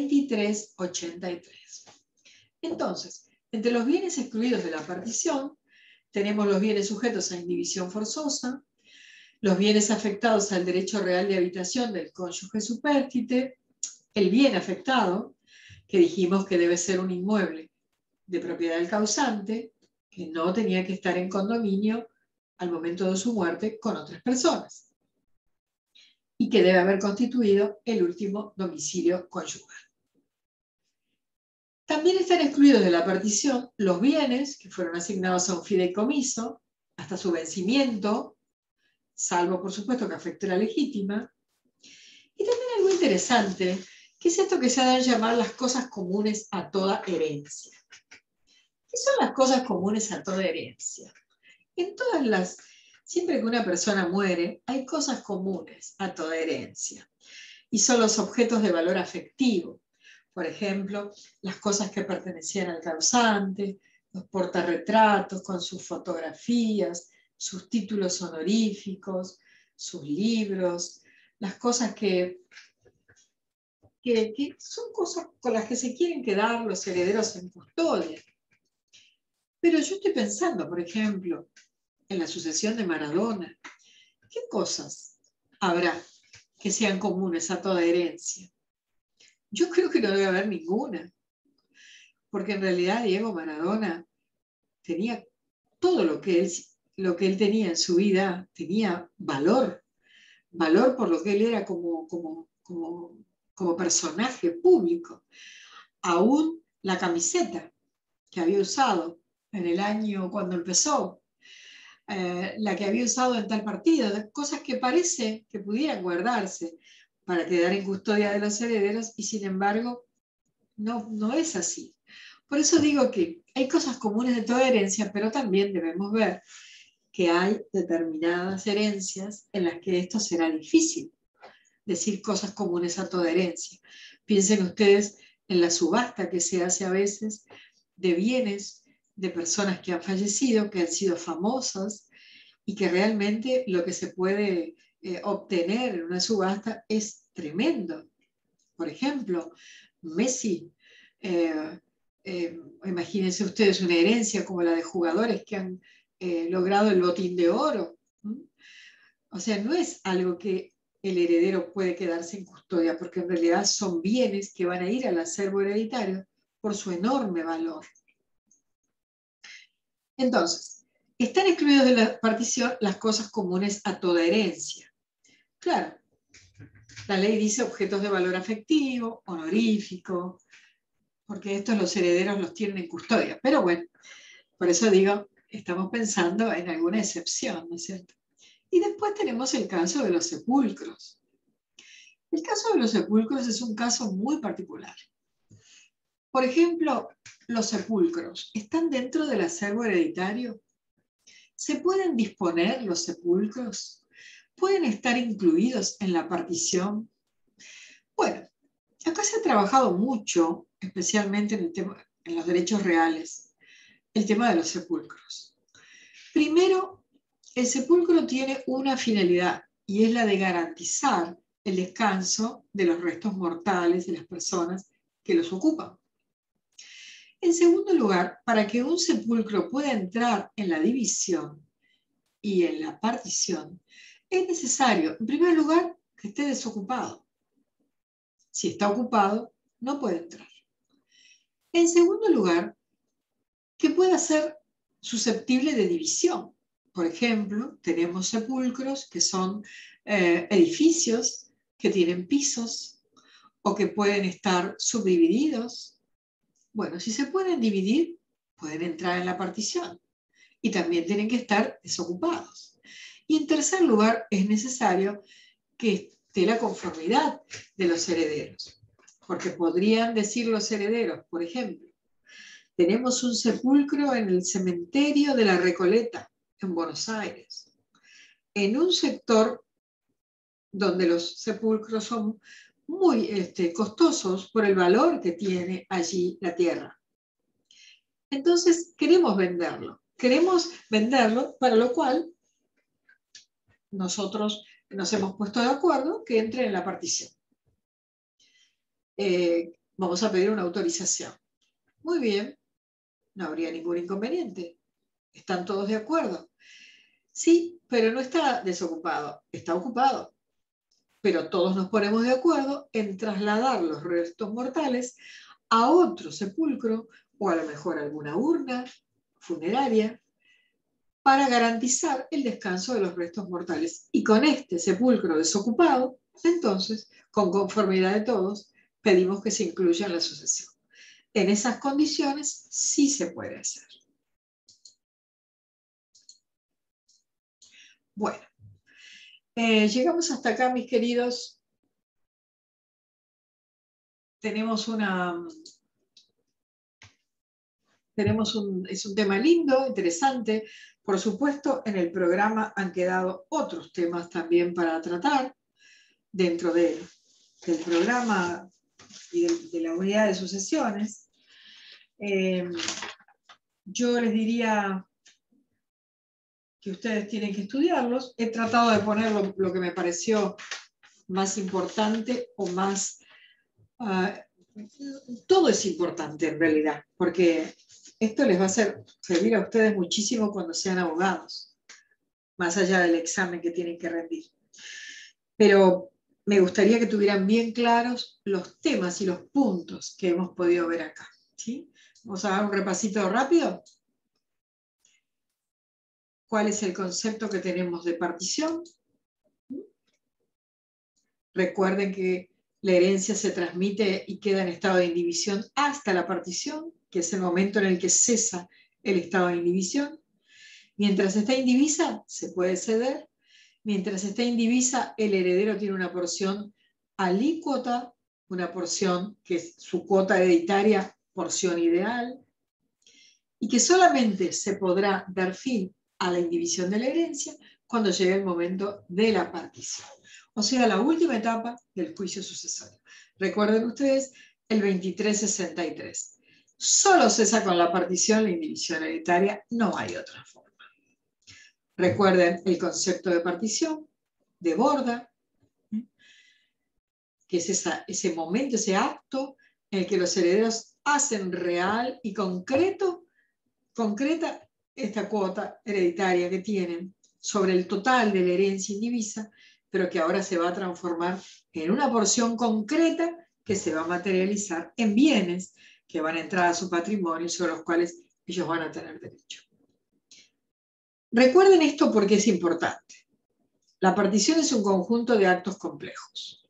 2383. Entonces, entre los bienes excluidos de la partición, tenemos los bienes sujetos a indivisión forzosa, los bienes afectados al derecho real de habitación del cónyuge supérstite, el bien afectado, que dijimos que debe ser un inmueble de propiedad del causante, que no tenía que estar en condominio al momento de su muerte con otras personas, y que debe haber constituido el último domicilio conyugal. También están excluidos de la partición los bienes que fueron asignados a un fideicomiso hasta su vencimiento, salvo por supuesto que afecte la legítima. Y también algo interesante, que es esto que se ha de llamar las cosas comunes a toda herencia. ¿Qué son las cosas comunes a toda herencia? Siempre que una persona muere, hay cosas comunes a toda herencia. Y son los objetos de valor afectivo. Por ejemplo, las cosas que pertenecían al causante, los portarretratos con sus fotografías, sus títulos honoríficos, sus libros, las cosas que son cosas con las que se quieren quedar los herederos en custodia. Pero yo estoy pensando, por ejemplo, en la sucesión de Maradona. ¿Qué cosas habrá que sean comunes a toda herencia? Yo creo que no debe haber ninguna, porque en realidad Diego Maradona tenía todo lo que él tenía en su vida, tenía valor por lo que él era como personaje público. Aún la camiseta que había usado en el año cuando empezó, la que había usado en tal partido, cosas que parece que pudieran guardarse para quedar en custodia de los herederos, y sin embargo no es así. Por eso digo que hay cosas comunes de toda herencia, pero también debemos ver que hay determinadas herencias en las que esto será difícil, decir cosas comunes a toda herencia. Piensen ustedes en la subasta que se hace a veces de bienes de personas que han fallecido, que han sido famosas, y que realmente lo que se puede obtener en una subasta es tremendo. Por ejemplo, Messi, imagínense ustedes una herencia como la de jugadores que han logrado el botín de oro. O sea, no es algo que el heredero puede quedarse en custodia, porque en realidad son bienes que van a ir al acervo hereditario por su enorme valor. Entonces, están excluidos de la partición las cosas comunes a toda herencia. Claro, la ley dice objetos de valor afectivo, honorífico, porque estos los herederos los tienen en custodia. Pero bueno, por eso digo estamos pensando en alguna excepción, ¿no es cierto? Y después tenemos el caso de los sepulcros. El caso de los sepulcros es un caso muy particular. Por ejemplo, los sepulcros están dentro del acervo hereditario. ¿Se pueden disponer los sepulcros? ¿Pueden estar incluidos en la partición? Bueno, acá se ha trabajado mucho, especialmente en los derechos reales, el tema de los sepulcros. Primero, el sepulcro tiene una finalidad y es la de garantizar el descanso de los restos mortales de las personas que los ocupan. En segundo lugar, para que un sepulcro pueda entrar en la división y en la partición, es necesario, en primer lugar, que esté desocupado. Si está ocupado, no puede entrar. En segundo lugar, que pueda ser susceptible de división. Por ejemplo, tenemos sepulcros que son edificios que tienen pisos o que pueden estar subdivididos. Bueno, si se pueden dividir, pueden entrar en la partición y también tienen que estar desocupados. Y en tercer lugar, es necesario que esté la conformidad de los herederos, porque podrían decir los herederos, por ejemplo, tenemos un sepulcro en el cementerio de la Recoleta, en Buenos Aires, en un sector donde los sepulcros son muy costosos por el valor que tiene allí la tierra. Entonces, queremos venderlo, para lo cual nosotros nos hemos puesto de acuerdo que entre en la partición. Vamos a pedir una autorización. Muy bien, no habría ningún inconveniente. ¿Están todos de acuerdo? Sí, pero no está desocupado, está ocupado. Pero todos nos ponemos de acuerdo en trasladar los restos mortales a otro sepulcro o a lo mejor alguna urna funeraria para garantizar el descanso de los restos mortales. Y con este sepulcro desocupado, entonces, con conformidad de todos, pedimos que se incluya en la sucesión. En esas condiciones sí se puede hacer. Bueno, llegamos hasta acá, mis queridos. Es un tema lindo, interesante. Por supuesto, en el programa han quedado otros temas también para tratar dentro del programa y de la unidad de sucesiones. Yo les diría que ustedes tienen que estudiarlos. He tratado de poner lo que me pareció más importante o más... todo es importante en realidad, porque esto les va a servir a ustedes muchísimo cuando sean abogados, más allá del examen que tienen que rendir. Pero me gustaría que tuvieran bien claros los temas y los puntos que hemos podido ver acá, ¿sí? Vamos a dar un repasito rápido. ¿Cuál es el concepto que tenemos de partición? Recuerden que la herencia se transmite y queda en estado de indivisión hasta la partición, que es el momento en el que cesa el estado de indivisión. Mientras está indivisa, se puede ceder. Mientras está indivisa, el heredero tiene una porción alícuota, una porción que es su cuota hereditaria, porción ideal, y que solamente se podrá dar fin a la indivisión de la herencia cuando llegue el momento de la partición. O sea, la última etapa del juicio sucesorio. Recuerden ustedes el 2363. Solo cesa con la partición la indivisión hereditaria, no hay otra forma. Recuerden el concepto de partición, de borda, que es ese momento, ese acto en el que los herederos hacen real y concreta esta cuota hereditaria que tienen sobre el total de la herencia indivisa, pero que ahora se va a transformar en una porción concreta que se va a materializar en bienes que van a entrar a su patrimonio sobre los cuales ellos van a tener derecho. Recuerden esto porque es importante. La partición es un conjunto de actos complejos.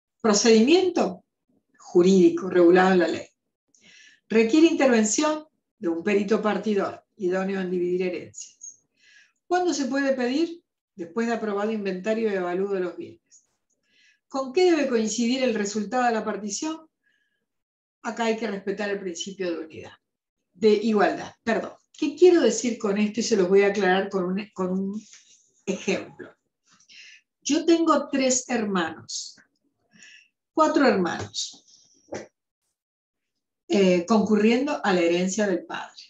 Procedimiento jurídico regulado en la ley. Requiere intervención de un perito partidor idóneo en dividir herencias. ¿Cuándo se puede pedir? Después de aprobado inventario y avalúo de los bienes. ¿Con qué debe coincidir el resultado de la partición? Acá hay que respetar el principio de unidad, de igualdad. Perdón. ¿Qué quiero decir con esto? Y se los voy a aclarar con un ejemplo. Yo tengo 3 hermanos, 4 hermanos, concurriendo a la herencia del padre.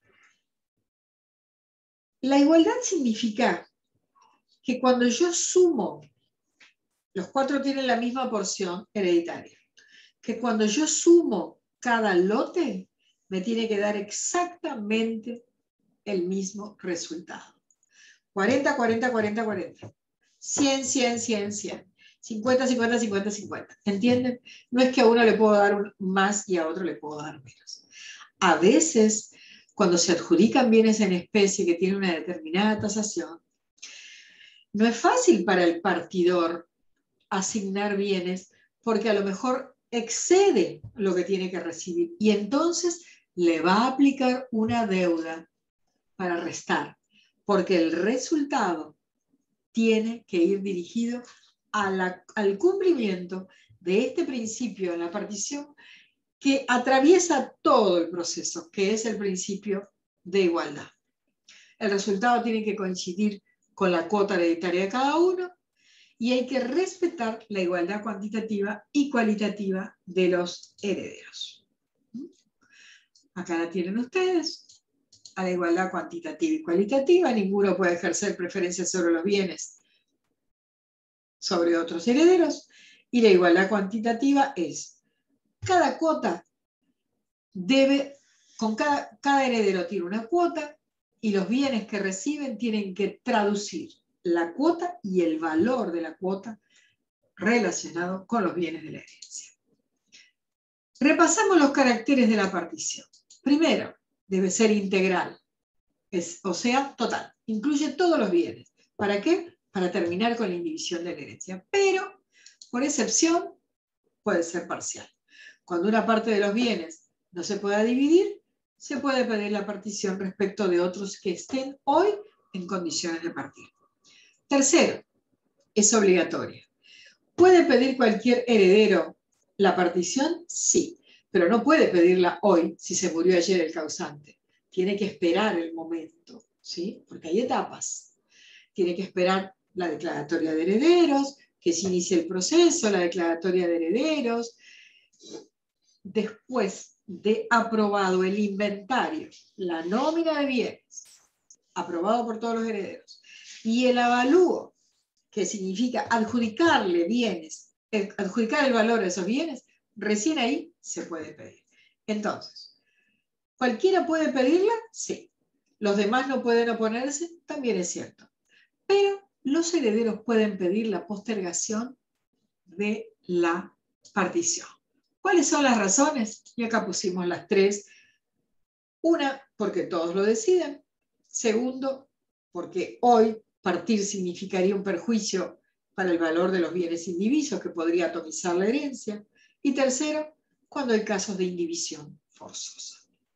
La igualdad significa que cuando yo sumo, los 4 tienen la misma porción hereditaria, que cuando yo sumo cada lote, me tiene que dar exactamente el mismo resultado. 40, 40, 40, 40. 100, 100, 100, 100. 50, 50, 50, 50. ¿Entienden? No es que a uno le puedo dar más y a otro le puedo dar menos. A veces, cuando se adjudican bienes en especie que tienen una determinada tasación, no es fácil para el partidor asignar bienes porque a lo mejor excede lo que tiene que recibir y entonces le va a aplicar una deuda para restar, porque el resultado tiene que ir dirigido al cumplimiento de este principio en la partición que atraviesa todo el proceso, que es el principio de igualdad. El resultado tiene que coincidir con la cuota hereditaria de cada uno y hay que respetar la igualdad cuantitativa y cualitativa de los herederos. Acá la tienen ustedes. A la igualdad cuantitativa y cualitativa, ninguno puede ejercer preferencia sobre los bienes sobre otros herederos, y la igualdad cuantitativa es, cada cuota debe, con cada heredero tiene una cuota, y los bienes que reciben tienen que traducir la cuota y el valor de la cuota relacionado con los bienes de la herencia. Repasamos los caracteres de la partición. Primero, debe ser integral, o sea, total. Incluye todos los bienes. ¿Para qué? Para terminar con la indivisión de la herencia. Pero, por excepción, puede ser parcial. Cuando una parte de los bienes no se pueda dividir, se puede pedir la partición respecto de otros que estén hoy en condiciones de partir. Tercero, es obligatoria. ¿Puede pedir cualquier heredero la partición? Sí, pero no puede pedirla hoy si se murió ayer el causante. Tiene que esperar el momento, ¿sí? Porque hay etapas. Tiene que esperar la declaratoria de herederos, que se inicie el proceso, la declaratoria de herederos. Después de aprobado el inventario, la nómina de bienes, aprobado por todos los herederos, y el avalúo, que significa adjudicarle bienes, adjudicar el valor de esos bienes, recién ahí se puede pedir. Entonces, ¿cualquiera puede pedirla? Sí. ¿Los demás no pueden oponerse? También es cierto. Pero los herederos pueden pedir la postergación de la partición. ¿Cuáles son las razones? Y acá pusimos las 3. Una, porque todos lo deciden. Segundo, porque hoy partir significaría un perjuicio para el valor de los bienes indivisos que podría atomizar la herencia. Y tercero, cuando hay casos de indivisión forzosa.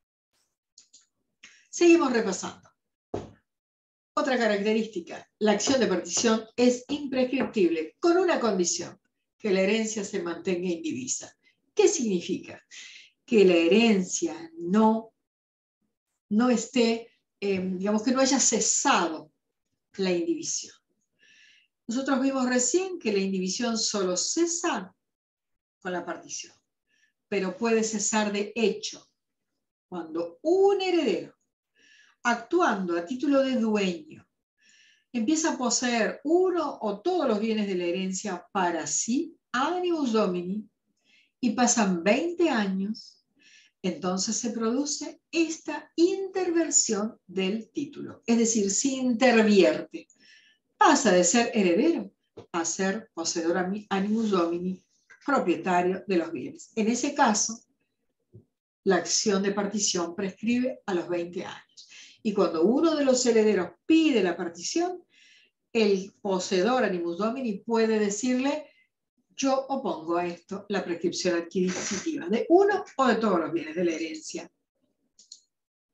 Seguimos repasando. Otra característica, la acción de partición es imprescriptible con una condición, que la herencia se mantenga indivisa. ¿Qué significa? Que la herencia no esté, digamos que no haya cesado la indivisión. Nosotros vimos recién que la indivisión solo cesa con la partición, pero puede cesar de hecho cuando un heredero, actuando a título de dueño, empieza a poseer uno o todos los bienes de la herencia para sí, animus domini, y pasan 20 años, entonces se produce esta interversión del título. Es decir, se intervierte. Pasa de ser heredero a ser poseedor animus domini, propietario de los bienes. En ese caso, la acción de partición prescribe a los 20 años. Y cuando uno de los herederos pide la partición, el poseedor animus domini puede decirle: yo opongo a esto la prescripción adquisitiva de uno o de todos los bienes de la herencia.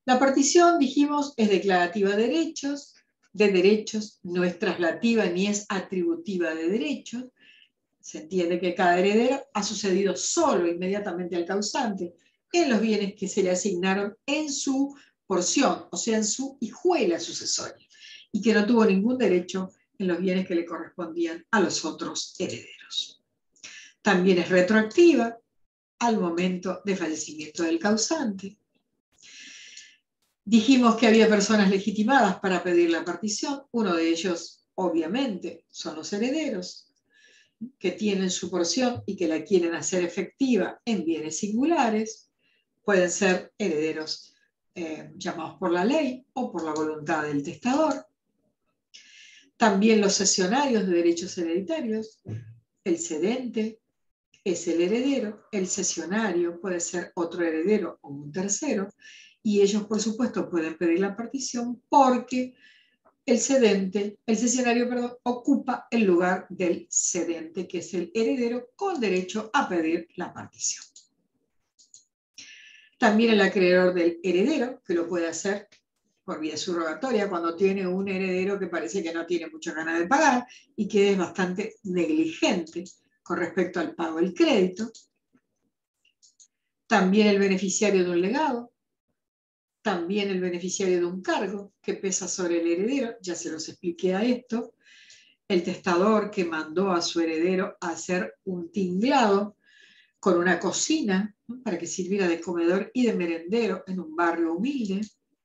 La partición, dijimos, es declarativa de derechos, no es traslativa ni es atributiva de derechos. Se entiende que cada heredero ha sucedido solo inmediatamente al causante en los bienes que se le asignaron en su porción, o sea, en su hijuela sucesoria, y que no tuvo ningún derecho en los bienes que le correspondían a los otros herederos. También es retroactiva al momento de fallecimiento del causante. Dijimos que había personas legitimadas para pedir la partición. Uno de ellos, obviamente, son los herederos, que tienen su porción y que la quieren hacer efectiva en bienes singulares. Pueden ser herederos llamados por la ley o por la voluntad del testador. También los cesionarios de derechos hereditarios. El cedente es el heredero, el cesionario puede ser otro heredero o un tercero, y ellos, por supuesto, pueden pedir la partición porque el cesionario, ocupa el lugar del cedente, que es el heredero con derecho a pedir la partición. También el acreedor del heredero, que lo puede hacer por vía subrogatoria cuando tiene un heredero que parece que no tiene mucha ganas de pagar y que es bastante negligente con respecto al pago del crédito. También el beneficiario de un legado. También el beneficiario de un cargo que pesa sobre el heredero, ya se los expliqué a esto. El testador que mandó a su heredero a hacer un tinglado con una cocina, ¿no?, para que sirviera de comedor y de merendero en un barrio humilde.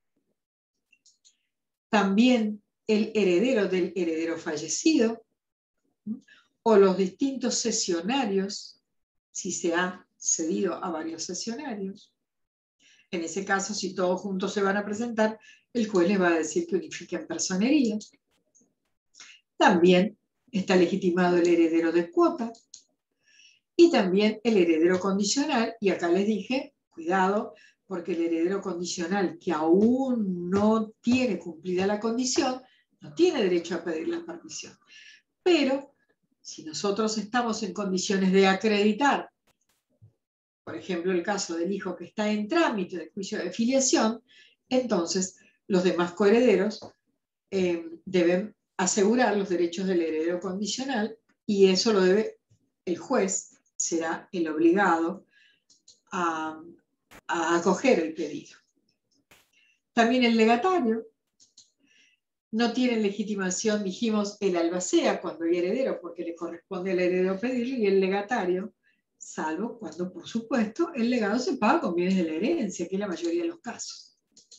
También el heredero del heredero fallecido, ¿no?, o los distintos cesionarios, si se ha cedido a varios cesionarios. En ese caso, si todos juntos se van a presentar, el juez les va a decir que unifiquen personería. También está legitimado el heredero de cuota y también el heredero condicional. Y acá les dije, cuidado, porque el heredero condicional que aún no tiene cumplida la condición, no tiene derecho a pedir la partición. Pero si nosotros estamos en condiciones de acreditar, por ejemplo, el caso del hijo que está en trámite de juicio de filiación, entonces los demás coherederos deben asegurar los derechos del heredero condicional y eso lo debe el juez, será el obligado a acoger el pedido. También el legatario no tiene legitimación, dijimos, el albacea cuando hay heredero, porque le corresponde al heredero pedirlo, y el legatario, salvo cuando, por supuesto, el legado se paga con bienes de la herencia, que es la mayoría de los casos.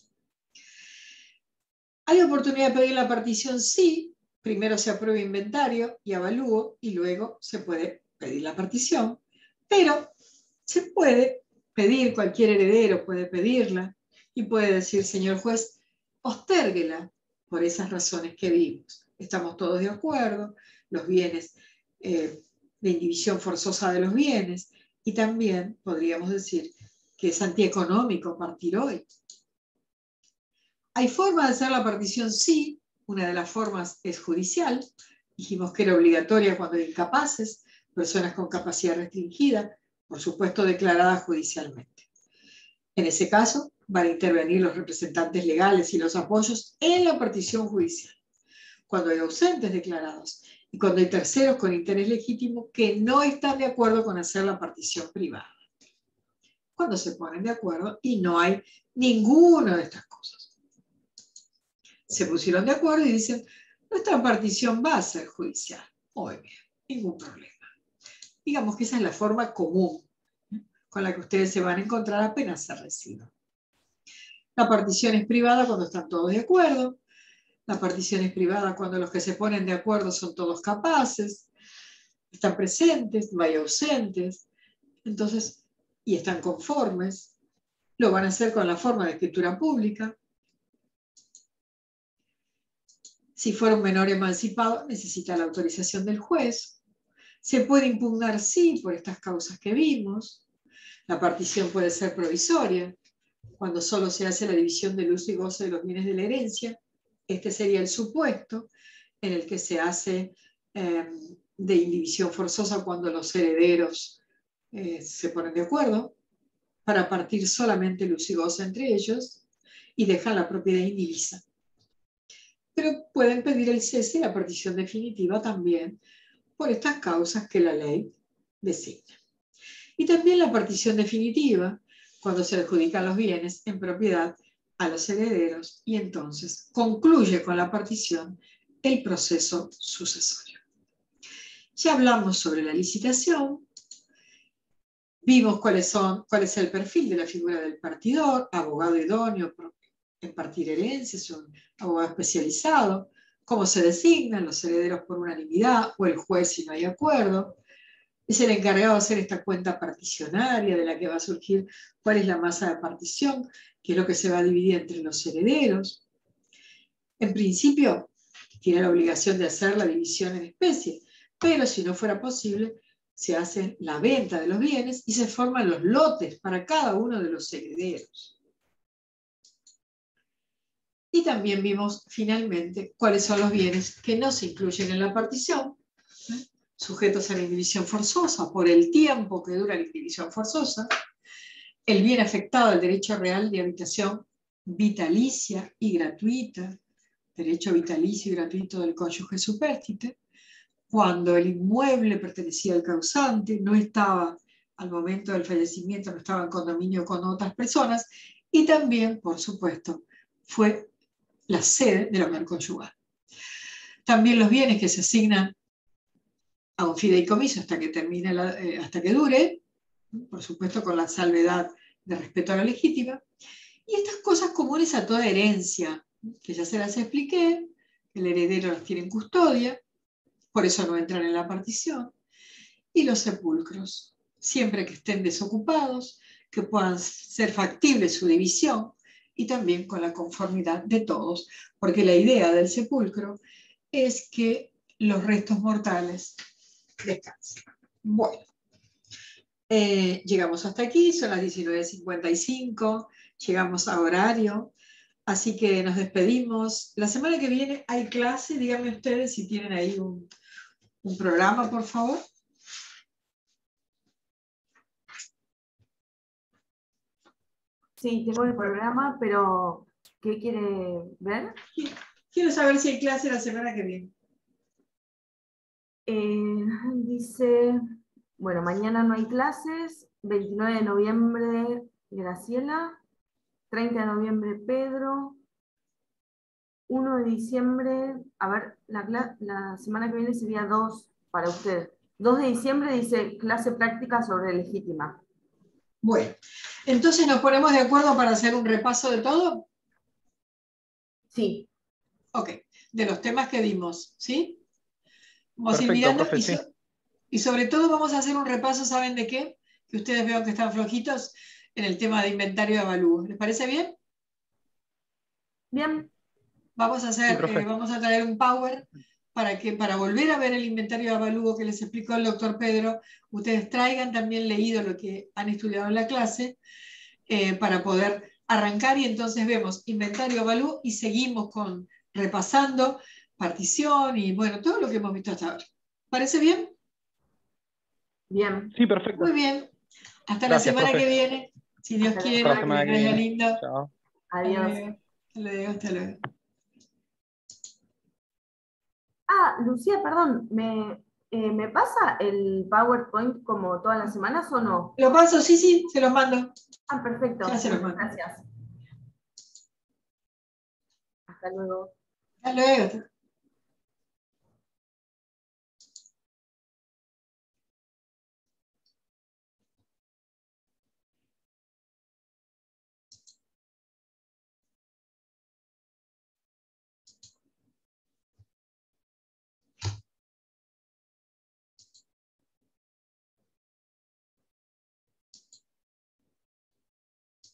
¿Hay oportunidad de pedir la partición? Sí. Primero se aprueba inventario y avalúo, y luego se puede pedir la partición. Pero se puede pedir, cualquier heredero puede pedirla, y puede decir, señor juez, postérguela por esas razones que vimos. Estamos todos de acuerdo, los bienes de indivisión forzosa de los bienes, y también podríamos decir que es antieconómico partir hoy. ¿Hay forma de hacer la partición? Sí, una de las formas es judicial. Dijimos que era obligatoria cuando hay incapaces, personas con capacidad restringida, por supuesto declarada judicialmente. En ese caso, van a intervenir los representantes legales y los apoyos en la partición judicial. Cuando hay ausentes declarados y cuando hay terceros con interés legítimo que no están de acuerdo con hacer la partición privada. Cuando se ponen de acuerdo y no hay ninguna de estas cosas. Se pusieron de acuerdo y dicen, nuestra partición va a ser judicial. Muy bien, ningún problema. Digamos que esa es la forma común con la que ustedes se van a encontrar apenas se reciban. La partición es privada cuando están todos de acuerdo. La partición es privada cuando los que se ponen de acuerdo son todos capaces, están presentes, no hay ausentes, entonces, y están conformes. Lo van a hacer con la forma de escritura pública. Si fuera un menor emancipado, necesita la autorización del juez. Se puede impugnar, sí, por estas causas que vimos. La partición puede ser provisoria, cuando solo se hace la división del uso y goce de los bienes de la herencia. Este sería el supuesto en el que se hace de indivisión forzosa cuando los herederos se ponen de acuerdo para partir solamente el uso y goce entre ellos. y dejan la propiedad indivisa. Pero pueden pedir el cese y la partición definitiva también por estas causas que la ley designa. Y también la partición definitiva cuando se adjudican los bienes en propiedad a los herederos y entonces concluye con la partición el proceso sucesorio. Ya hablamos sobre la licitación, vimos cuál es el perfil de la figura del partidor, abogado idóneo en partir herencias, un abogado especializado, cómo se designan los herederos por unanimidad o el juez si no hay acuerdo. Es el encargado de hacer esta cuenta particionaria de la que va a surgir cuál es la masa de partición, que es lo que se va a dividir entre los herederos. En principio, tiene la obligación de hacer la división en especie, pero si no fuera posible, se hace la venta de los bienes y se forman los lotes para cada uno de los herederos. Y también vimos finalmente cuáles son los bienes que no se incluyen en la partición, sujetos a la indivisión forzosa por el tiempo que dura la indivisión forzosa, el bien afectado al derecho real de habitación vitalicia y gratuita, derecho vitalicio y gratuito del cónyuge supérstite, cuando el inmueble pertenecía al causante, no estaba al momento del fallecimiento, no estaba en condominio con otras personas, y también, por supuesto, fue la sede de la unión conyugal. También los bienes que se asignan a un fideicomiso hasta que termine, hasta que dure, por supuesto con la salvedad de respeto a la legítima, y estas cosas comunes a toda herencia, que ya se las expliqué, el heredero las tiene en custodia, por eso no entran en la partición, y los sepulcros, siempre que estén desocupados, que puedan ser factibles su división, y también con la conformidad de todos, porque la idea del sepulcro es que los restos mortales descansen. Bueno, llegamos hasta aquí, son las 19:55, llegamos a horario, así que nos despedimos. La semana que viene hay clase, díganme ustedes si tienen ahí un programa, por favor. Sí, tengo el programa, pero ¿qué quiere ver? Quiero saber si hay clase la semana que viene. Dice, bueno, mañana no hay clases, 29 de noviembre Graciela, 30 de noviembre Pedro, 1 de diciembre, a ver, la semana que viene sería 2 para usted. 2 de diciembre dice clase práctica sobre legítima. Bueno, entonces nos ponemos de acuerdo para hacer un repaso de todo. Sí. Ok, de los temas que vimos, ¿sí? Vamos Perfecto, a ir mirando profe, sí. y sobre todo vamos a hacer un repaso, ¿saben de qué? Que ustedes vean que están flojitos en el tema de inventario de avalúos. ¿Les parece bien? Bien. Vamos a hacer, Sí, vamos a traer un power para volver a ver el inventario de avalúo que les explicó el doctor Pedro. Ustedes traigan también leído lo que han estudiado en la clase para poder arrancar y entonces vemos inventario de avalúo y seguimos repasando partición y bueno, todo lo que hemos visto hasta ahora. ¿Parece bien? Bien. Sí, perfecto. Muy bien. Hasta Gracias, la semana profe. que viene. Si Dios Hasta la quiere, semana que que les vaya viene. lindo. Chao. Adiós. Hasta luego. Ah, Lucía, perdón, ¿me pasa el PowerPoint como todas las semanas o no? ¿Lo paso? Sí, se los mando. Ah, perfecto. Ya se los mando. Gracias. Hasta luego. Hasta luego.